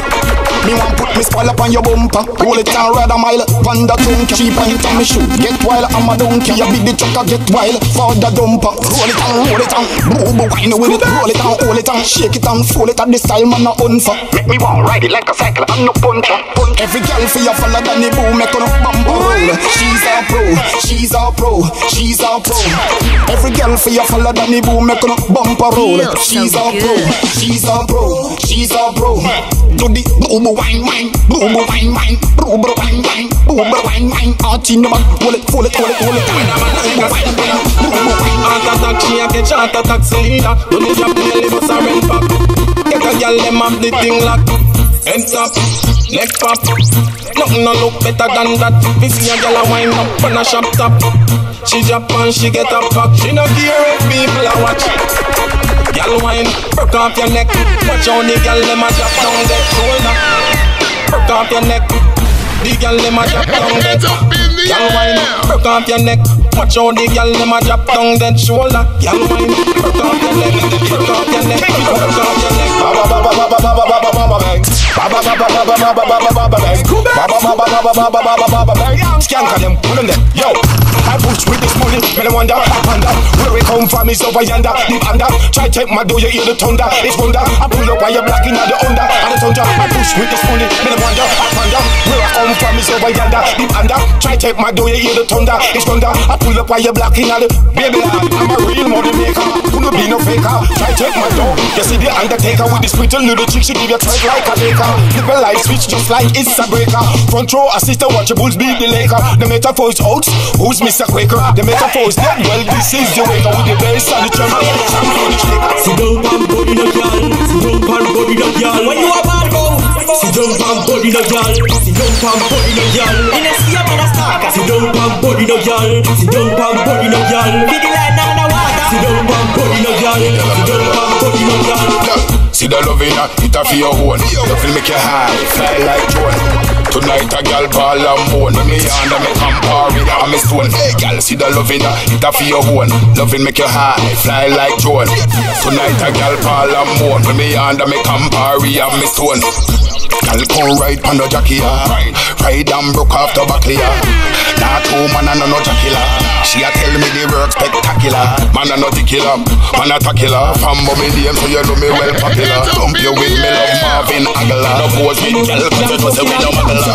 Me want put me spoil up on your bumper. Roll it and ride a mile. Panda tongue, cheap and hit on me shoe. Get wild, I'm a donkey. You beat the trucker, get wild. For the dumper. Roll it and roll it and boo boo wine with it. Roll it and hold it and shake it and fold it at the style man a unfa. Make me want ride it like a cycle and no puncher. Every girl for your follow down the boom, make her bumper roll. She's a pro, she's a pro, she's a pro. Every girl for your follow down the boom, make her bumper roll. She's a pro, she's a pro, she's a pro. Do the boo boo wine wine, boo boo wine wine, boo boo wine wine, boo boo wine wine. Out in the back, hold it, hold it, hold it, hold it. Boo boo wine wine, boo boo wine. Heart attack, she a get heart attack, Selena. Don't need your belly, but I rent back. Get a girl, them have the thing locked. Head top, neck pop. Nothing no look better than that. We see a girl a wind up on a shop top. She drop and she get a pack. She no care if people a watch. Girl wine, broke off your neck. Watch how the girl them a drop down that shoulder. Broke off your neck. The girl them a drop down that. Girl wine, broke off your neck. Watch how the girl them a drop down that shoulder. Girl wine, broke off your neck. Broke off your neck. Broke off your neck. Ba ba ba ba ba ba ba ba ba ba bang. Ba ba ba ba ba ba ba ba ba ba ba bang. Ba ba ba ba ba ba ba ba ba ba bang. Skank on them, put them there. Yo. I push with this money, man I wonder, I ponder. Where we come from is over yonder, deep under. Try take my door, you hear the thunder. It's wonder, I pull up while you're blocking out the under. And the thunder, I push with this money, man I wonder, I ponder. Where I come from is over yonder, deep under. Try take my door, you hear the thunder. It's thunder, I pull up while you're blocking out the. Baby, I'm a real money maker, couldn't be no faker. Try take my door, you see the undertaker with this pretty little chick, she give you twice like a baker. People like switch just like it's a breaker. Front row assistant, watch your bulls beat the Laker. The metaphor is out, who's Mister Quaker? The metaphor is dead, well this is the waker with the bass and the drum. Sit down and body the girl, sit down and body the girl. When you a bad boy, sit down and body the girl, sit down and body the girl. In a sea of a stalker, sit down and body the girl, sit down and body the girl. Be the line down the water, sit down and body the girl, sit down and body the girl. See the love in her, it a for your own. You feel make you high, fly like drone. Tonight a gal ball and bone. When me under me Campari and me stone. Hey gal, see the loving uh, it a for your own. Loving make your heart fly like drone. Tonight a gal ball and bone. When me under me Campari and me stone. Gal come ride on the jockey, ride, ride and broke off the back here. Nah two man and no jockey. She a tell me the work spectacular. Man a no killer, man a tackler. From me name so you know me well popular. Dump you with me love Marvin Agala. No pose with gal cause it was a window magala.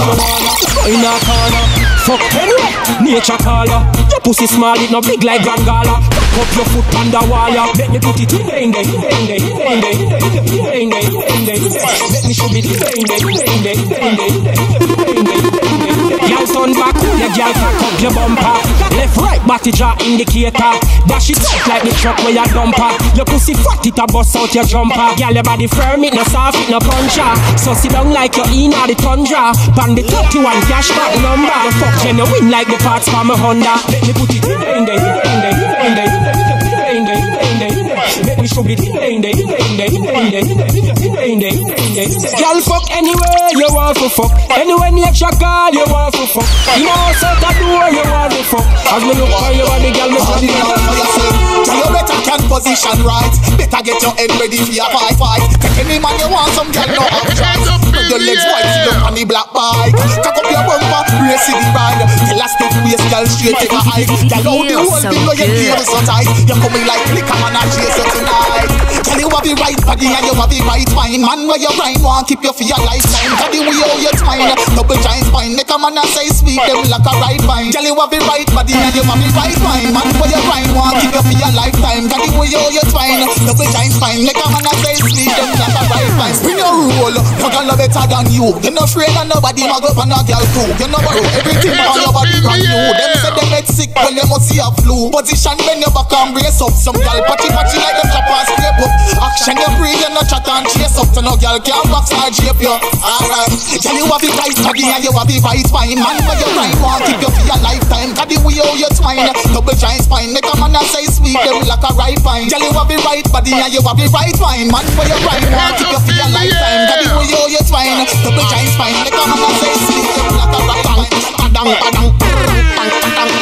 In a corner, fuck anyway, nature caller. Your pussy small, it no big like Grand Gala. Back up your foot on the wall, ya. Let me put it in there, in there, in there, in there, in there, in there, in there, in there. Let me show it in there, in there, in there, in there, in there, in there, in there. Y'all turn back, your girl cock up your bumper. Left, right, body jaw indicator. Dash it out like the truck where you dumper. Your pussy fat, it a bust out your jumper. Girl, your body firm, it no soft, it no puncher. So sit down like you're in the tundra. Bang the thirty-one cash back number. The fuck genuine like the parts from a Honda. Let me put it in there, in there, in there, in there, in there, in there, in there, in there. Let me show it in there, in there, in there, in there, in there, in there, in there. Girl, fuck anywhere you want to fuck. Anywhere nature call you want to fuck. You know outside the door you want to fuck. As me look for you and the girl me tell you. Tell you better can position right. Better get your head ready for your fight fight. Take any man you want, some girl no options. Put your legs wide, sit down on the black bike. Cock up your bumper, race the ride. Tell us step waist, girl straight take a hike. Girl out the whole below your cable so tight. You're coming like liquor man and chase you tonight. Tell you have the right body and you have the right mind. Man where you grind want keep you for your lifetime. Tell you we owe your twine. Double giant spine, make a man and say sweet them like a right vine. Tell you have the right body and you have the right mind. Man where you grind want keep you for your lifetime. Tell you we owe your twine. Double giant spine, make a man and say sweet them like a right vine. Spin your roll, you got no better than you. You're not afraid of nobody mag up on a girl too. You know what? Everything on your body brand new. Them say they get sick when they must see a flu. Position bend your back and brace up. Some girl patchy patchy like them chop and scrape up. Action you breathe, you no chat and chase up. So no girl can't box or drape you. Alright, tell you have the right body and you have the right spine. Man for your right want keep you for your lifetime. Cause the way how you twine, double giant spine. Make a man a say sweet them like a right vine. Tell you have the right body and you have the right spine. Man for your right want keep you for your lifetime. Cause the way how you twine, double giant spine. Make a man a say sweet them like a right vine. Padang, padang, padang, padang,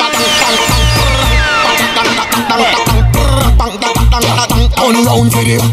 padang. Turn round for them.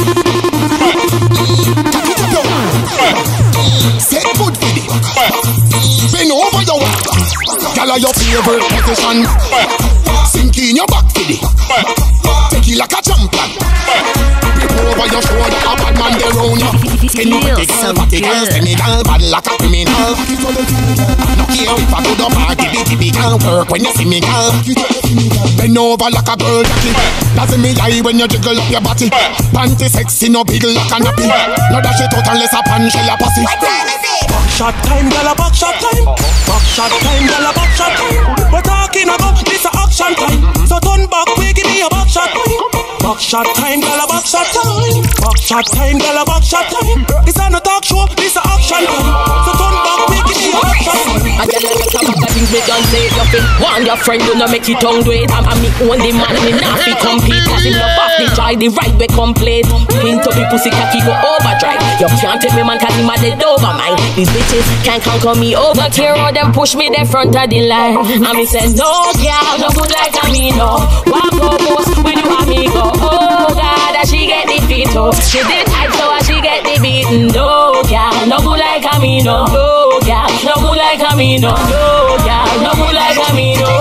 Set foot for them. Bend over your walk. Girl are your favorite position. Sink in your back for them. Take it like a champion. Grip over your shoulder, a bad man there round you. Skin you with the girl, party girl, semi girl, bad like a criminal. No care if I do the party, bitty big girl, work when you see me girl. Bend over like a girl jacket. Doesn't me eye when you jiggle up your body. Panty sexy, no big like a nappy. No dash it out unless a pan shell a pussy. Back shot time, gyal a back shot time. Back shot time, gyal a back shot time. We're talking about this a action time. So turn back, quick, give me a back shot time. Back shot time, gyal a back shot time. Back shot time, gyal a back shot time. This a no talk show, this a action time. So turn back, quick, give me a back shot time. I tell you the some of the things we done say. You feel want your friend, you know make it tongue do it. I'm me only man, me not be compete. Cause in the back, they try the right way complete. Into the pussy cocky go overdrive. You can't tell me man cause him a dead over mine. These bitches can't conquer me over. Care how them push me the front of the line. And me say no girl, no good like a me no. Walk almost when you want me go. Oh God, that she get the feet oh. She did hype so she get the beating. No girl, no good like a me no. No girl, no good like a me no. No girl, no good like a me no.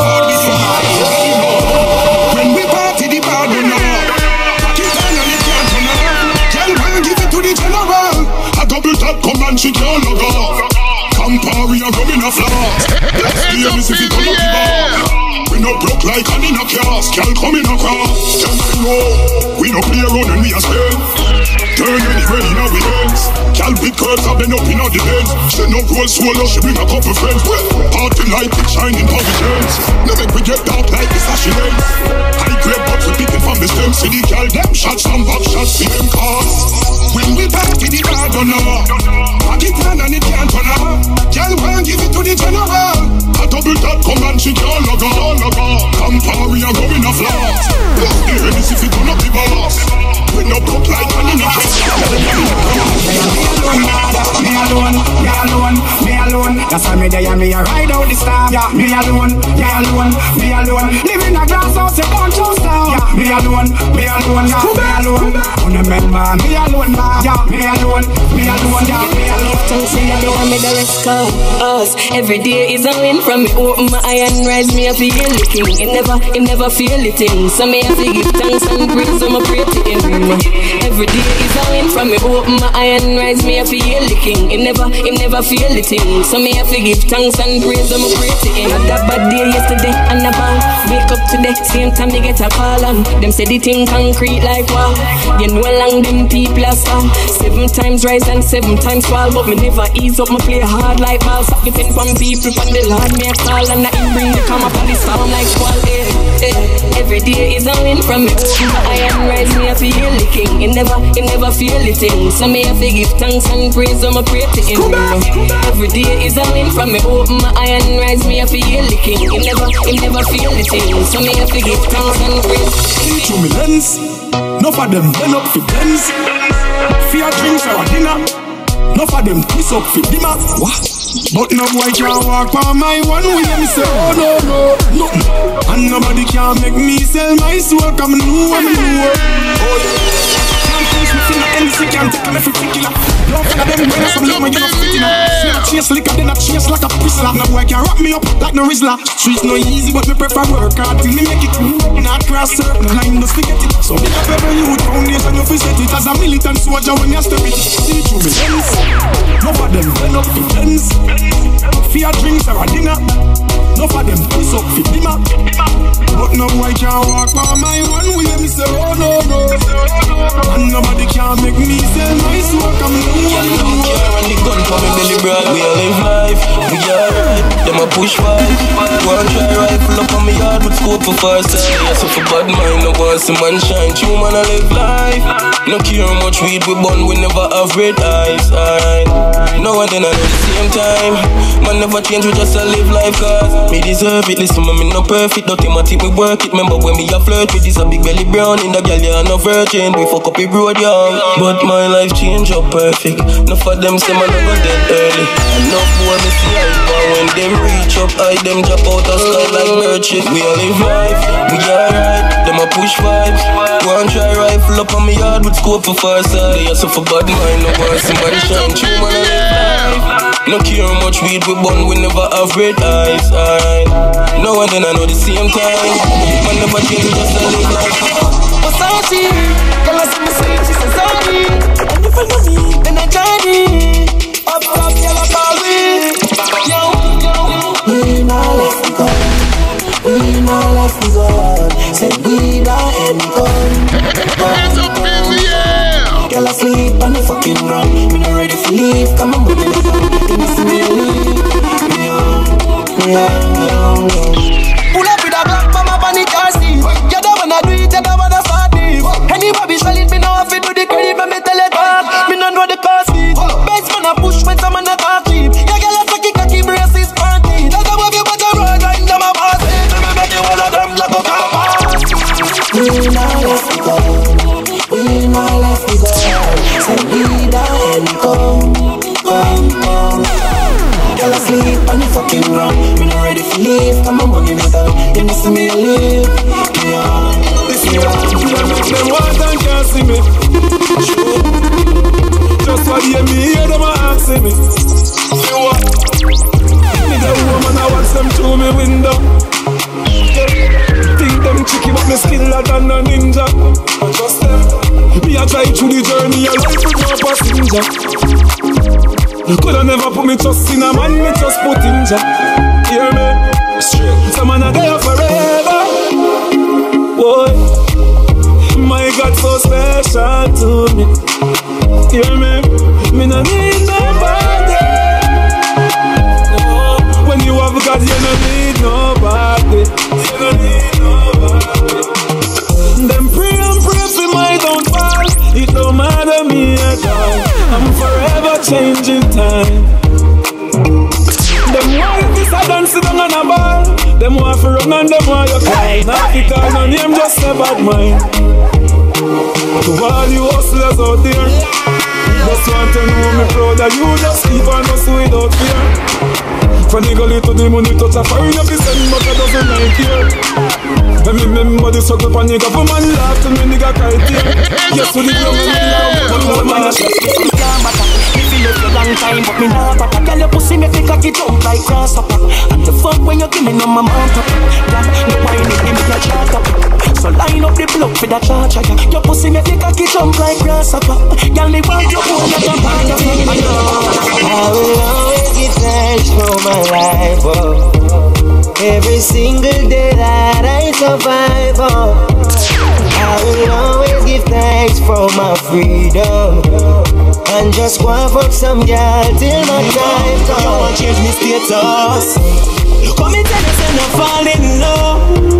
When we party the bad we know. Back it down and it can't turn around. Girl will give it to the general. A double tap come and she can't log off. Campari and come in a flask. Let's see if it come up the bar. We no broke like an in a cast. Girl come in a cross. Girl I know we no play around and we a spend. Turn anywhere in our ends. Girl big curves have been up in all the bends. She no roll swallow, she bring a couple friends. Party light big shining Providence. No make we get dark like this as she ends. High grade but we picking from the stem. See the girl them shots and back shots see them cars. When we party the bar don't know. Pack it on and it can't turn up. Girl won't give it to the general. A double tap come and she can't log on. Campari and go in a flask. Look the Hennessy if it turn up the boss. We no broke like an in a case. Me alone, me alone, me alone, me alone. That's why me there, me a ride out the storm. Yeah, me alone, yeah alone, me alone. Live in a glass house, you can't trust down. Yeah, me alone, me alone, yeah, me alone. Remember, me alone, ma. Yeah, me alone, me alone, yeah, me alone. Thanks, me alone, me the rest come us. Every day is a win from me. Open my eye and rise, me a feel the king. It never, it never feel the thing. So me a to give thanks and praise, so me pray to him. Every day is a win from me. Open my eye and rise, me a feel the king. It never, it never feel the thing. So me a to give thanks and praise, so me pray to him. Had that bad day yesterday and about wake up today, same time me get a call on. Them say the thing concrete like wow. You know long them people are strong. Seven times rise and seven times fall, but me never ease up. Me play hard like ball. Stop depend from people from the Lord. Me a call and I bring the come up on the storm like squall. Eh, eh. Every day is a win from me. Open my eye and rise, me a feel the king. It never, it never feel the thing. So me a to give thanks and praise, so me pray to him. Every day is a win from me. Open my eye and rise, me a feel the king. It never, it never feel the thing. So me a to give thanks and praise. To me lens, enough of them bend up for Benz. Fear drinks or dinner. Enough of them twist up for dinner. What? But no boy can walk on my one way. Me say oh no no no. And nobody can make me sell my soul. Come new and new. Oh yeah. Can't push me to the N C, can't take me for tequila. Love for them when some love me you not fit in. She not chase liquor, then I chase like a prisoner. No boy can wrap me up like no Rizzler. Streets no easy, but me prefer work hard till me make it. Not cross certain line, no stick it. So me up every youth foundation, you fi set it as a militant soldier when you step it. See through me lens. Enough of them bend up the Benz. Fear drinks or a dinner. Enough of them twist up for dimmer. But no boy can walk on my one way. Me say oh no no. And nobody can make me sell my soul. Come on. Girl, you don't care when the gun for me belly broad. We all live life, we alright. Them a push five. One try rifle up on me yard with scope for first time. Yeah, so for bad mind, no one see man shine. True man, I live life. No care how much weed we burn, we never have red eyes. Alright. No one then I know the same time. Man never change, we just a live life. Cause me deserve it. Listen, me no perfect. Don't think my team we work it. Remember when me a flirt with this a big belly brown in the girl, yeah, no virgin. We fuck up the road, young. But my life change up perfect. No for them say man never dead early. Enough boy me see hype, but when them reach up, I them drop out of sky like bird shit. We all live life, we alright. Them a push vibes. One try rifle up on me yard with scope for far side. Yeah, so for bad mind, no one see man shine. True man, I live life. No care how much weed we burn, we never have red eyes. Alright. No one then I know the same time. Man never change, just a live life. Versace, girl I see me say she says sorry. And if I know me, then I got it. Up up, girl I call me. Yo, yo, we not left gone. We not left gone. Said we not end gone. Hands up in the air. Girl I sleep on the fucking run. Me not ready for leave. Come on, baby. Give me some leave. Yo, yo, yo, yo. Pull up with a black mama on the car seat. You don't wanna do it, you don't wanna start it. Anybody shall it, me know if you do the credit, me tell it all. Me don't know the cost fee. Best man a push when someone a talk cheap. You get a sucky cocky braces panty. That's how you put a road right in my boss. Let me make you all of them like a car. We not left to go. We not left to go. Say we don't come, come, come. Girl asleep on the fucking run. Me not ready for leave. Come on, money me down. You miss me a live. Yeah. Them want and can't see me. Just for hear me, hear them a asking me. You what? Me the woman I watch them through me window. Think them tricky but me skiller than a ninja. Just them. Me a try through the journey of life with no passenger. Coulda never put me trust in a man, me just put in ja. Hear me? Straight. Some man a there forever. Boy, my God so special to me. Hear me? Me no need nobody. No. When you have God, you no need nobody. You no need nobody. Them pray and pray for my downfall. It don't matter me at all. I'm forever changing time. Them want this a dance down on a ball. Them want to run and them want you climb. Not because no name just a bad mind. To all you hustlers out there, just want to know me proud that you just keep on us without fear. From the gully to the money touch a foreign up the send, but I doesn't like it. Let me remember the circle pan nigga for man laugh to me nigga kite here. Yes to the young and the love, but no man. If you live a long time, but me not papa. Girl, your pussy make me cocky jump like grasshopper. And the fuck when you give me no my mouth up. Girl, the wine it give me a chart up. So line up the block for the charger. Your pussy make me cocky jump like grasshopper. Girl, me want you put your jump on your feet. I will always give thanks for my life, oh. Every single day that I survive, oh. I will always give thanks for my freedom. And just go and fuck some girl till my time comes. You want change me status? Look how me tell you, say no fall in love.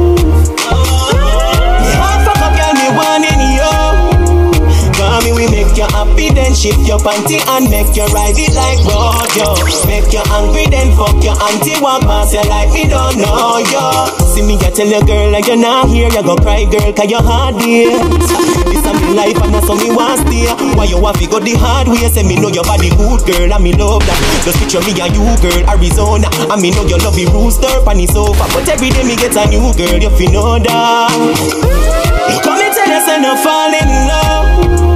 Me heart fuck up, girl, me want in you. Cause me we make you happy, then shift your panty and make you ride it like rodeo. Make you angry, then fuck your auntie, walk past you like me don't know you. See me, I tell your girl like you're not here, you go cry, girl, cause you're hard here. This is me life and that's how me want stay. Why you want to go the hard way? Say me know your body good, girl, and me love that. Just picture me and you, girl, Arizona. And me know you love the rooster on the sofa. But every day me get a new girl, you feel know that. Look how me tell you, say no fall in love.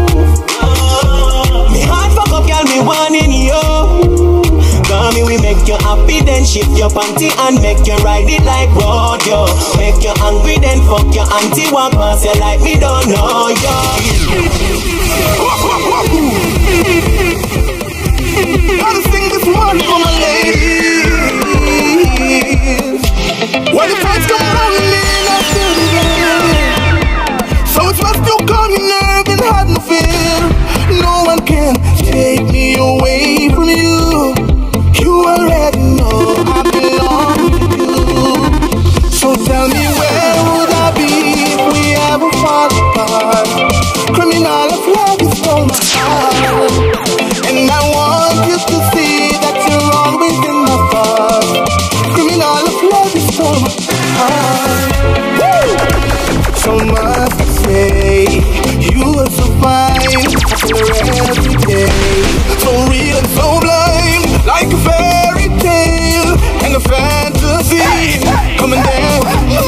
Me heart fuck up, girl, me want in you. Cause me we make you happy, then shift your panty and make you ride it like rodeo. Make you angry, then fuck your auntie, walk past you like me don't know you. Gotta sing this one for my ladies. When the times come around, you need not to be there. So it's must you calm your nerve and hide no fear. No one can take me away from you. You already know I belong to you. So tell me, where would I be if we ever fall apart? Criminal of love is so my heart. And I want you to see that you're always in my thoughts. Criminal of love is so my heart. So much to say. You are so fine every day. So real and so blind, like a fairy tale and a fantasy coming down.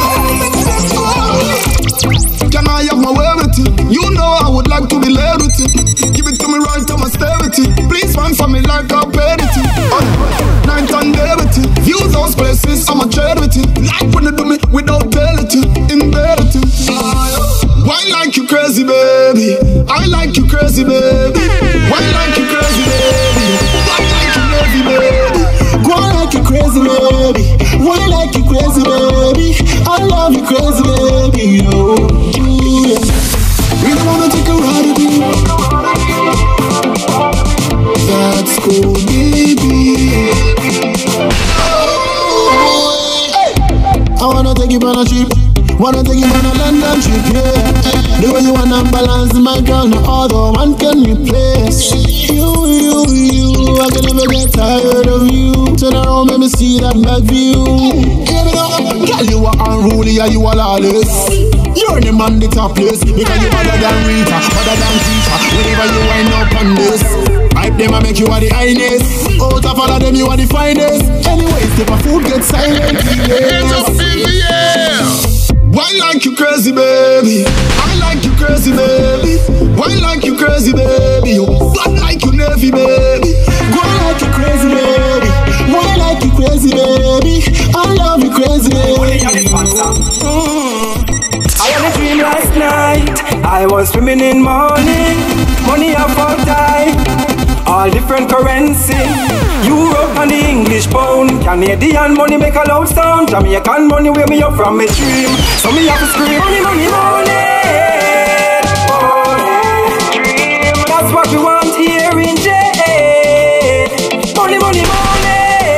Can I have my way with you? You know I would like to be led with you. Give it to me right, I'm austerity. Please find for me like a penalty. Night and day with you. View those places, I'm a trade with you. Like when you do me without telling you. In bed with you. Why like you crazy, baby? I like you crazy, baby. Why like you crazy, baby? Why like you crazy, baby? Why like you crazy, baby? Why like you crazy, baby? I love you crazy, baby. Oh, yeah. Really wanna take a ride with you. That's cool, baby. I wanna take you on a trip. Wanna take you on a London trip, yeah. The way you wanna balance my girl, no other one can replace. You, you, you, I can never get tired of you. Turn around, let me see that back view. Hear me now, girl, you are unruly and you are lawless. You're the man, the top place. Because you better than Rita, better than Tisha. Whenever you wind up on this, hype them and make you are the highness. Out of all of them, you are the finest. Anyway, if a food gets silent, hands up in the air. Why like you crazy, baby? I like you crazy, baby. Why like you crazy, baby? But like you navy, baby. Why like you crazy, baby? Why like you crazy, baby? I love you crazy, baby. Mm. I had a dream last night. I was swimming in morning. Money up all tight. All different currency. Europe and the English pound. Canadian money make a loud sound. Jamaican money where me up from my dream. So me have to scream money, money, money. Money, dream. That's what we want here in J A. Money, money, money.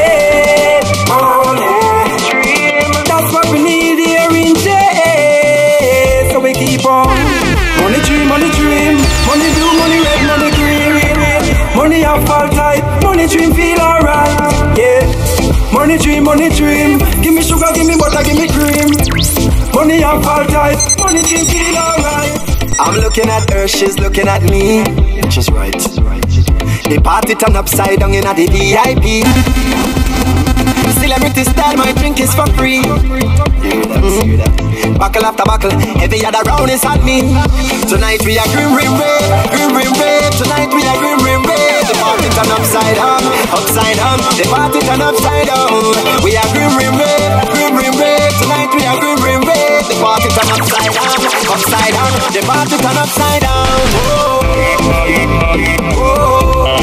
Money, dream. That's what we need here in J A. So we keep on. Money dream, money dream. Money blue, money red, money green. Money have fall tight, money dream feel alright, yeah. Money dream, money dream. Give me sugar, give me butter, give me cream. Money have fall tight, money dream feel alright. I'm looking at her, she's looking at me. She's right. The party turn upside down in the V I P. Celebrity style, my drink is for free. Mm-hmm. Buckle after buckle, every other round is on me. Tonight we are grim, grim, rave, grim, grim, rave. Tonight we are grim, grim, rave. The party turn upside down, upside down. The party turn upside down. We are grim, grim, rave, grim, grim, rave. Tonight we are grim, grim, rave. The party turn upside down, upside down. The party turn upside down. Oh, oh, oh,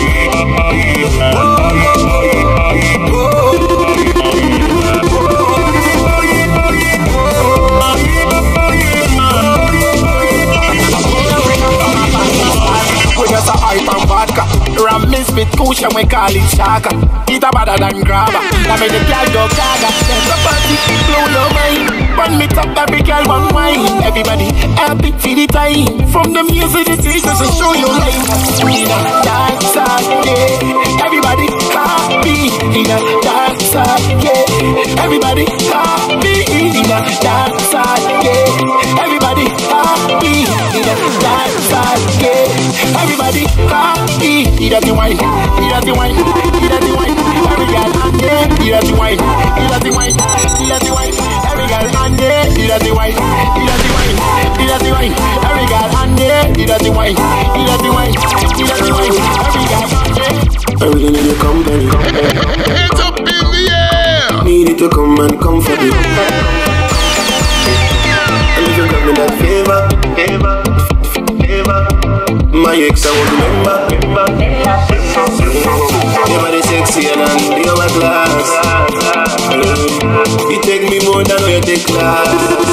just a hype and vodka. Ram misfit cushion, we call it shaka. It a better than grabber. That make the girl go gaga. The party blow your mind. One me top, every girl one wine. Everybody happy for the time. From the music, the teachers to show you life. In a dance, yeah. Everybody happy in a dance, yeah. Everybody happy in a dance, yeah. Everybody happy in a dance, yeah. Everybody happy, eat at the wine, eat at the wine, eat at the wine. Every girl on there, eat at the wine, eat at the wine, eat at the wine. Every girl on there, eat at the wine, eat at the wine, eat at the wine. Every girl on there, eat at the wine, eat at the wine, eat at the wine. Every girl on there. I really need your company. Hands up in the air. Need you to come and comfort me. And if you got me that favor, favor, favor. My ex I won't remember. Your body sexy and the hourglass. You take me more than you take class.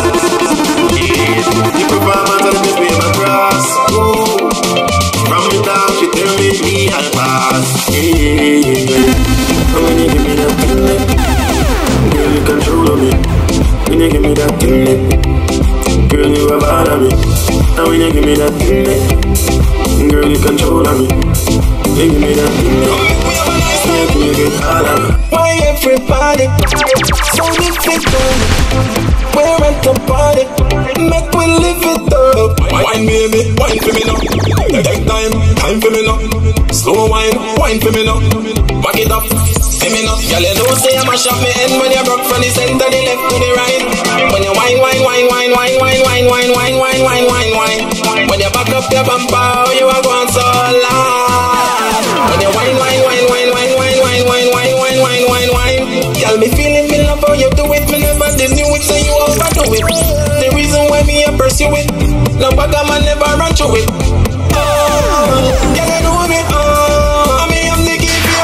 The performance of the baby my grass. From the top she tell me me I'll pass. And when you give me that thing, girl you control me. When you give me that thing, girl you have all of me. And when you give me that thing, girl, you control me. You give me that thing, make me get all of me. Why everybody so difficult? We're at the party, make we live it up. Wine baby, wine for me now. Take time, time for me now. Slow wine, wine for me now. Back it up, for me now. Girl, you know say I'm a shot me end when you broke from the center, the left to the right. When you wine, wine, wine, wine, wine, wine, wine, wine, wine, wine, wine, wine, wine. When you back up your bumper, you are going so loud. When you wine, wine, wine, wine, wine, wine, wine, wine, wine, wine, wine, wine, wine. Girl, me feeling me love how you do it. Me never did knew it, so you overdo it. The reason why me a pursue it, no bugger man never run through it. Oh, girl, you know me. Oh, I mean I'm the give you.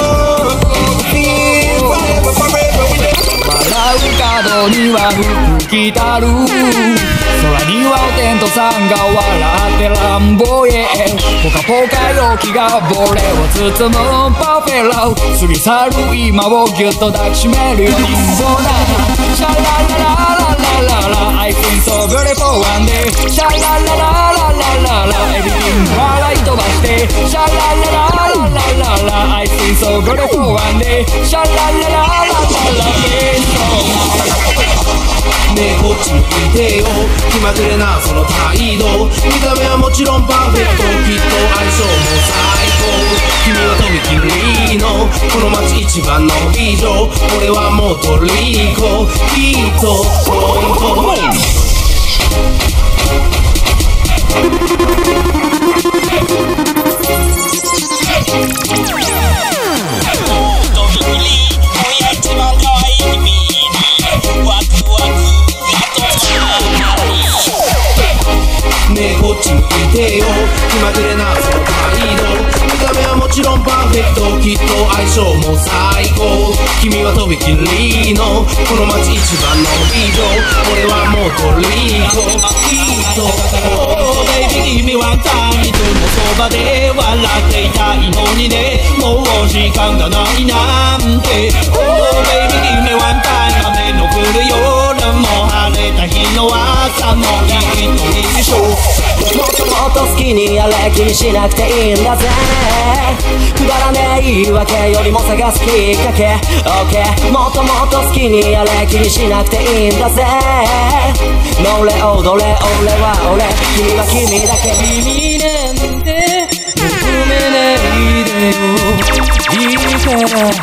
Feel forever, forever with it. 笑う角には吹きたる空にはお天道さんが笑って乱暴へポカポカ陽気がボレを包むパフェラ過ぎ去る今をギュッと抱きしめるよ貧乏なシャラララララララ I feel so beautiful one day シャラララララララ Everything 笑い飛ばしてシャラララララララ I feel so beautiful one day シャララララララねえこっち向いてよ気まぐれなその態度見た目はもちろんパーフェクトきっと相性も最高君はとびきりのこの街一番の美女俺はもうトリコきっと本当ねえこっち向いてよ気まぐれなその態度見た目はもちろんパーフェクトきっと相性も最高君はとびきりのこの街一番の美女俺はもうトリコきっと Oh baby give me one time いつもそばで笑っていたいのにねもう時間がないなんて Oh baby give me one time 雨の降る夜も晴れた日の朝もきっといいでしょうもっともっと好きにやれ気にしなくていいんだぜくだらねえ言い訳よりも探すきっかけ OK もっともっと好きにやれ気にしなくていいんだぜ乗れ踊れ俺は俺君は君だけ君なんて求めないでよいいから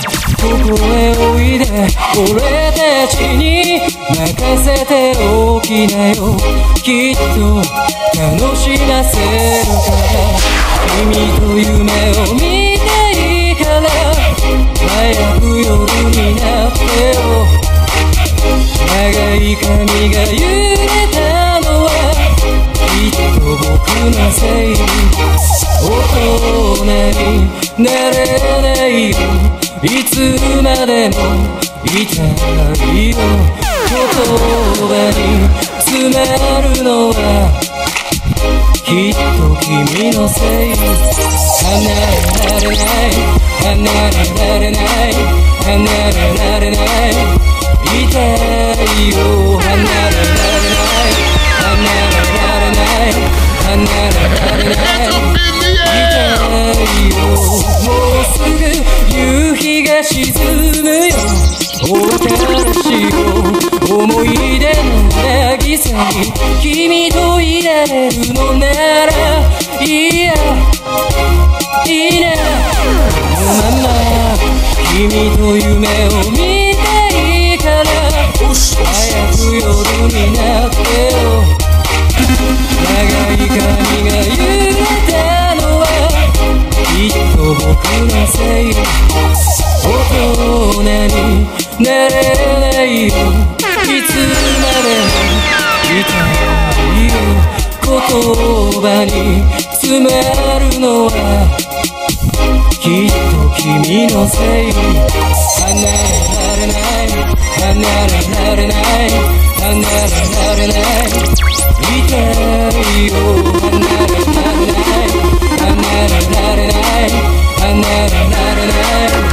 こへおいで俺たちに任せておきなよきっと楽しませるから君と夢を見たいから早く夜になってよ長い髪が揺れたのはきっと僕のせい大人になれないよいつまでもいたいよ言葉に詰まるのはきっと君のせい離れられない離れられない離れられない痛いよ離れられない離れられない離れられない痛いよもうすぐ夕日が沈むよおからしを思い出の渚に君といられるのならいやいいねママ君と夢を見たいから早く夜になってよ長い髪が揺れたのはきっと僕のせい大人になれないよいつまでもいたいよ言葉に詰まるのはきっと君のせい離れられない離れられない離れられない痛いよ離れられない離れられない離れられない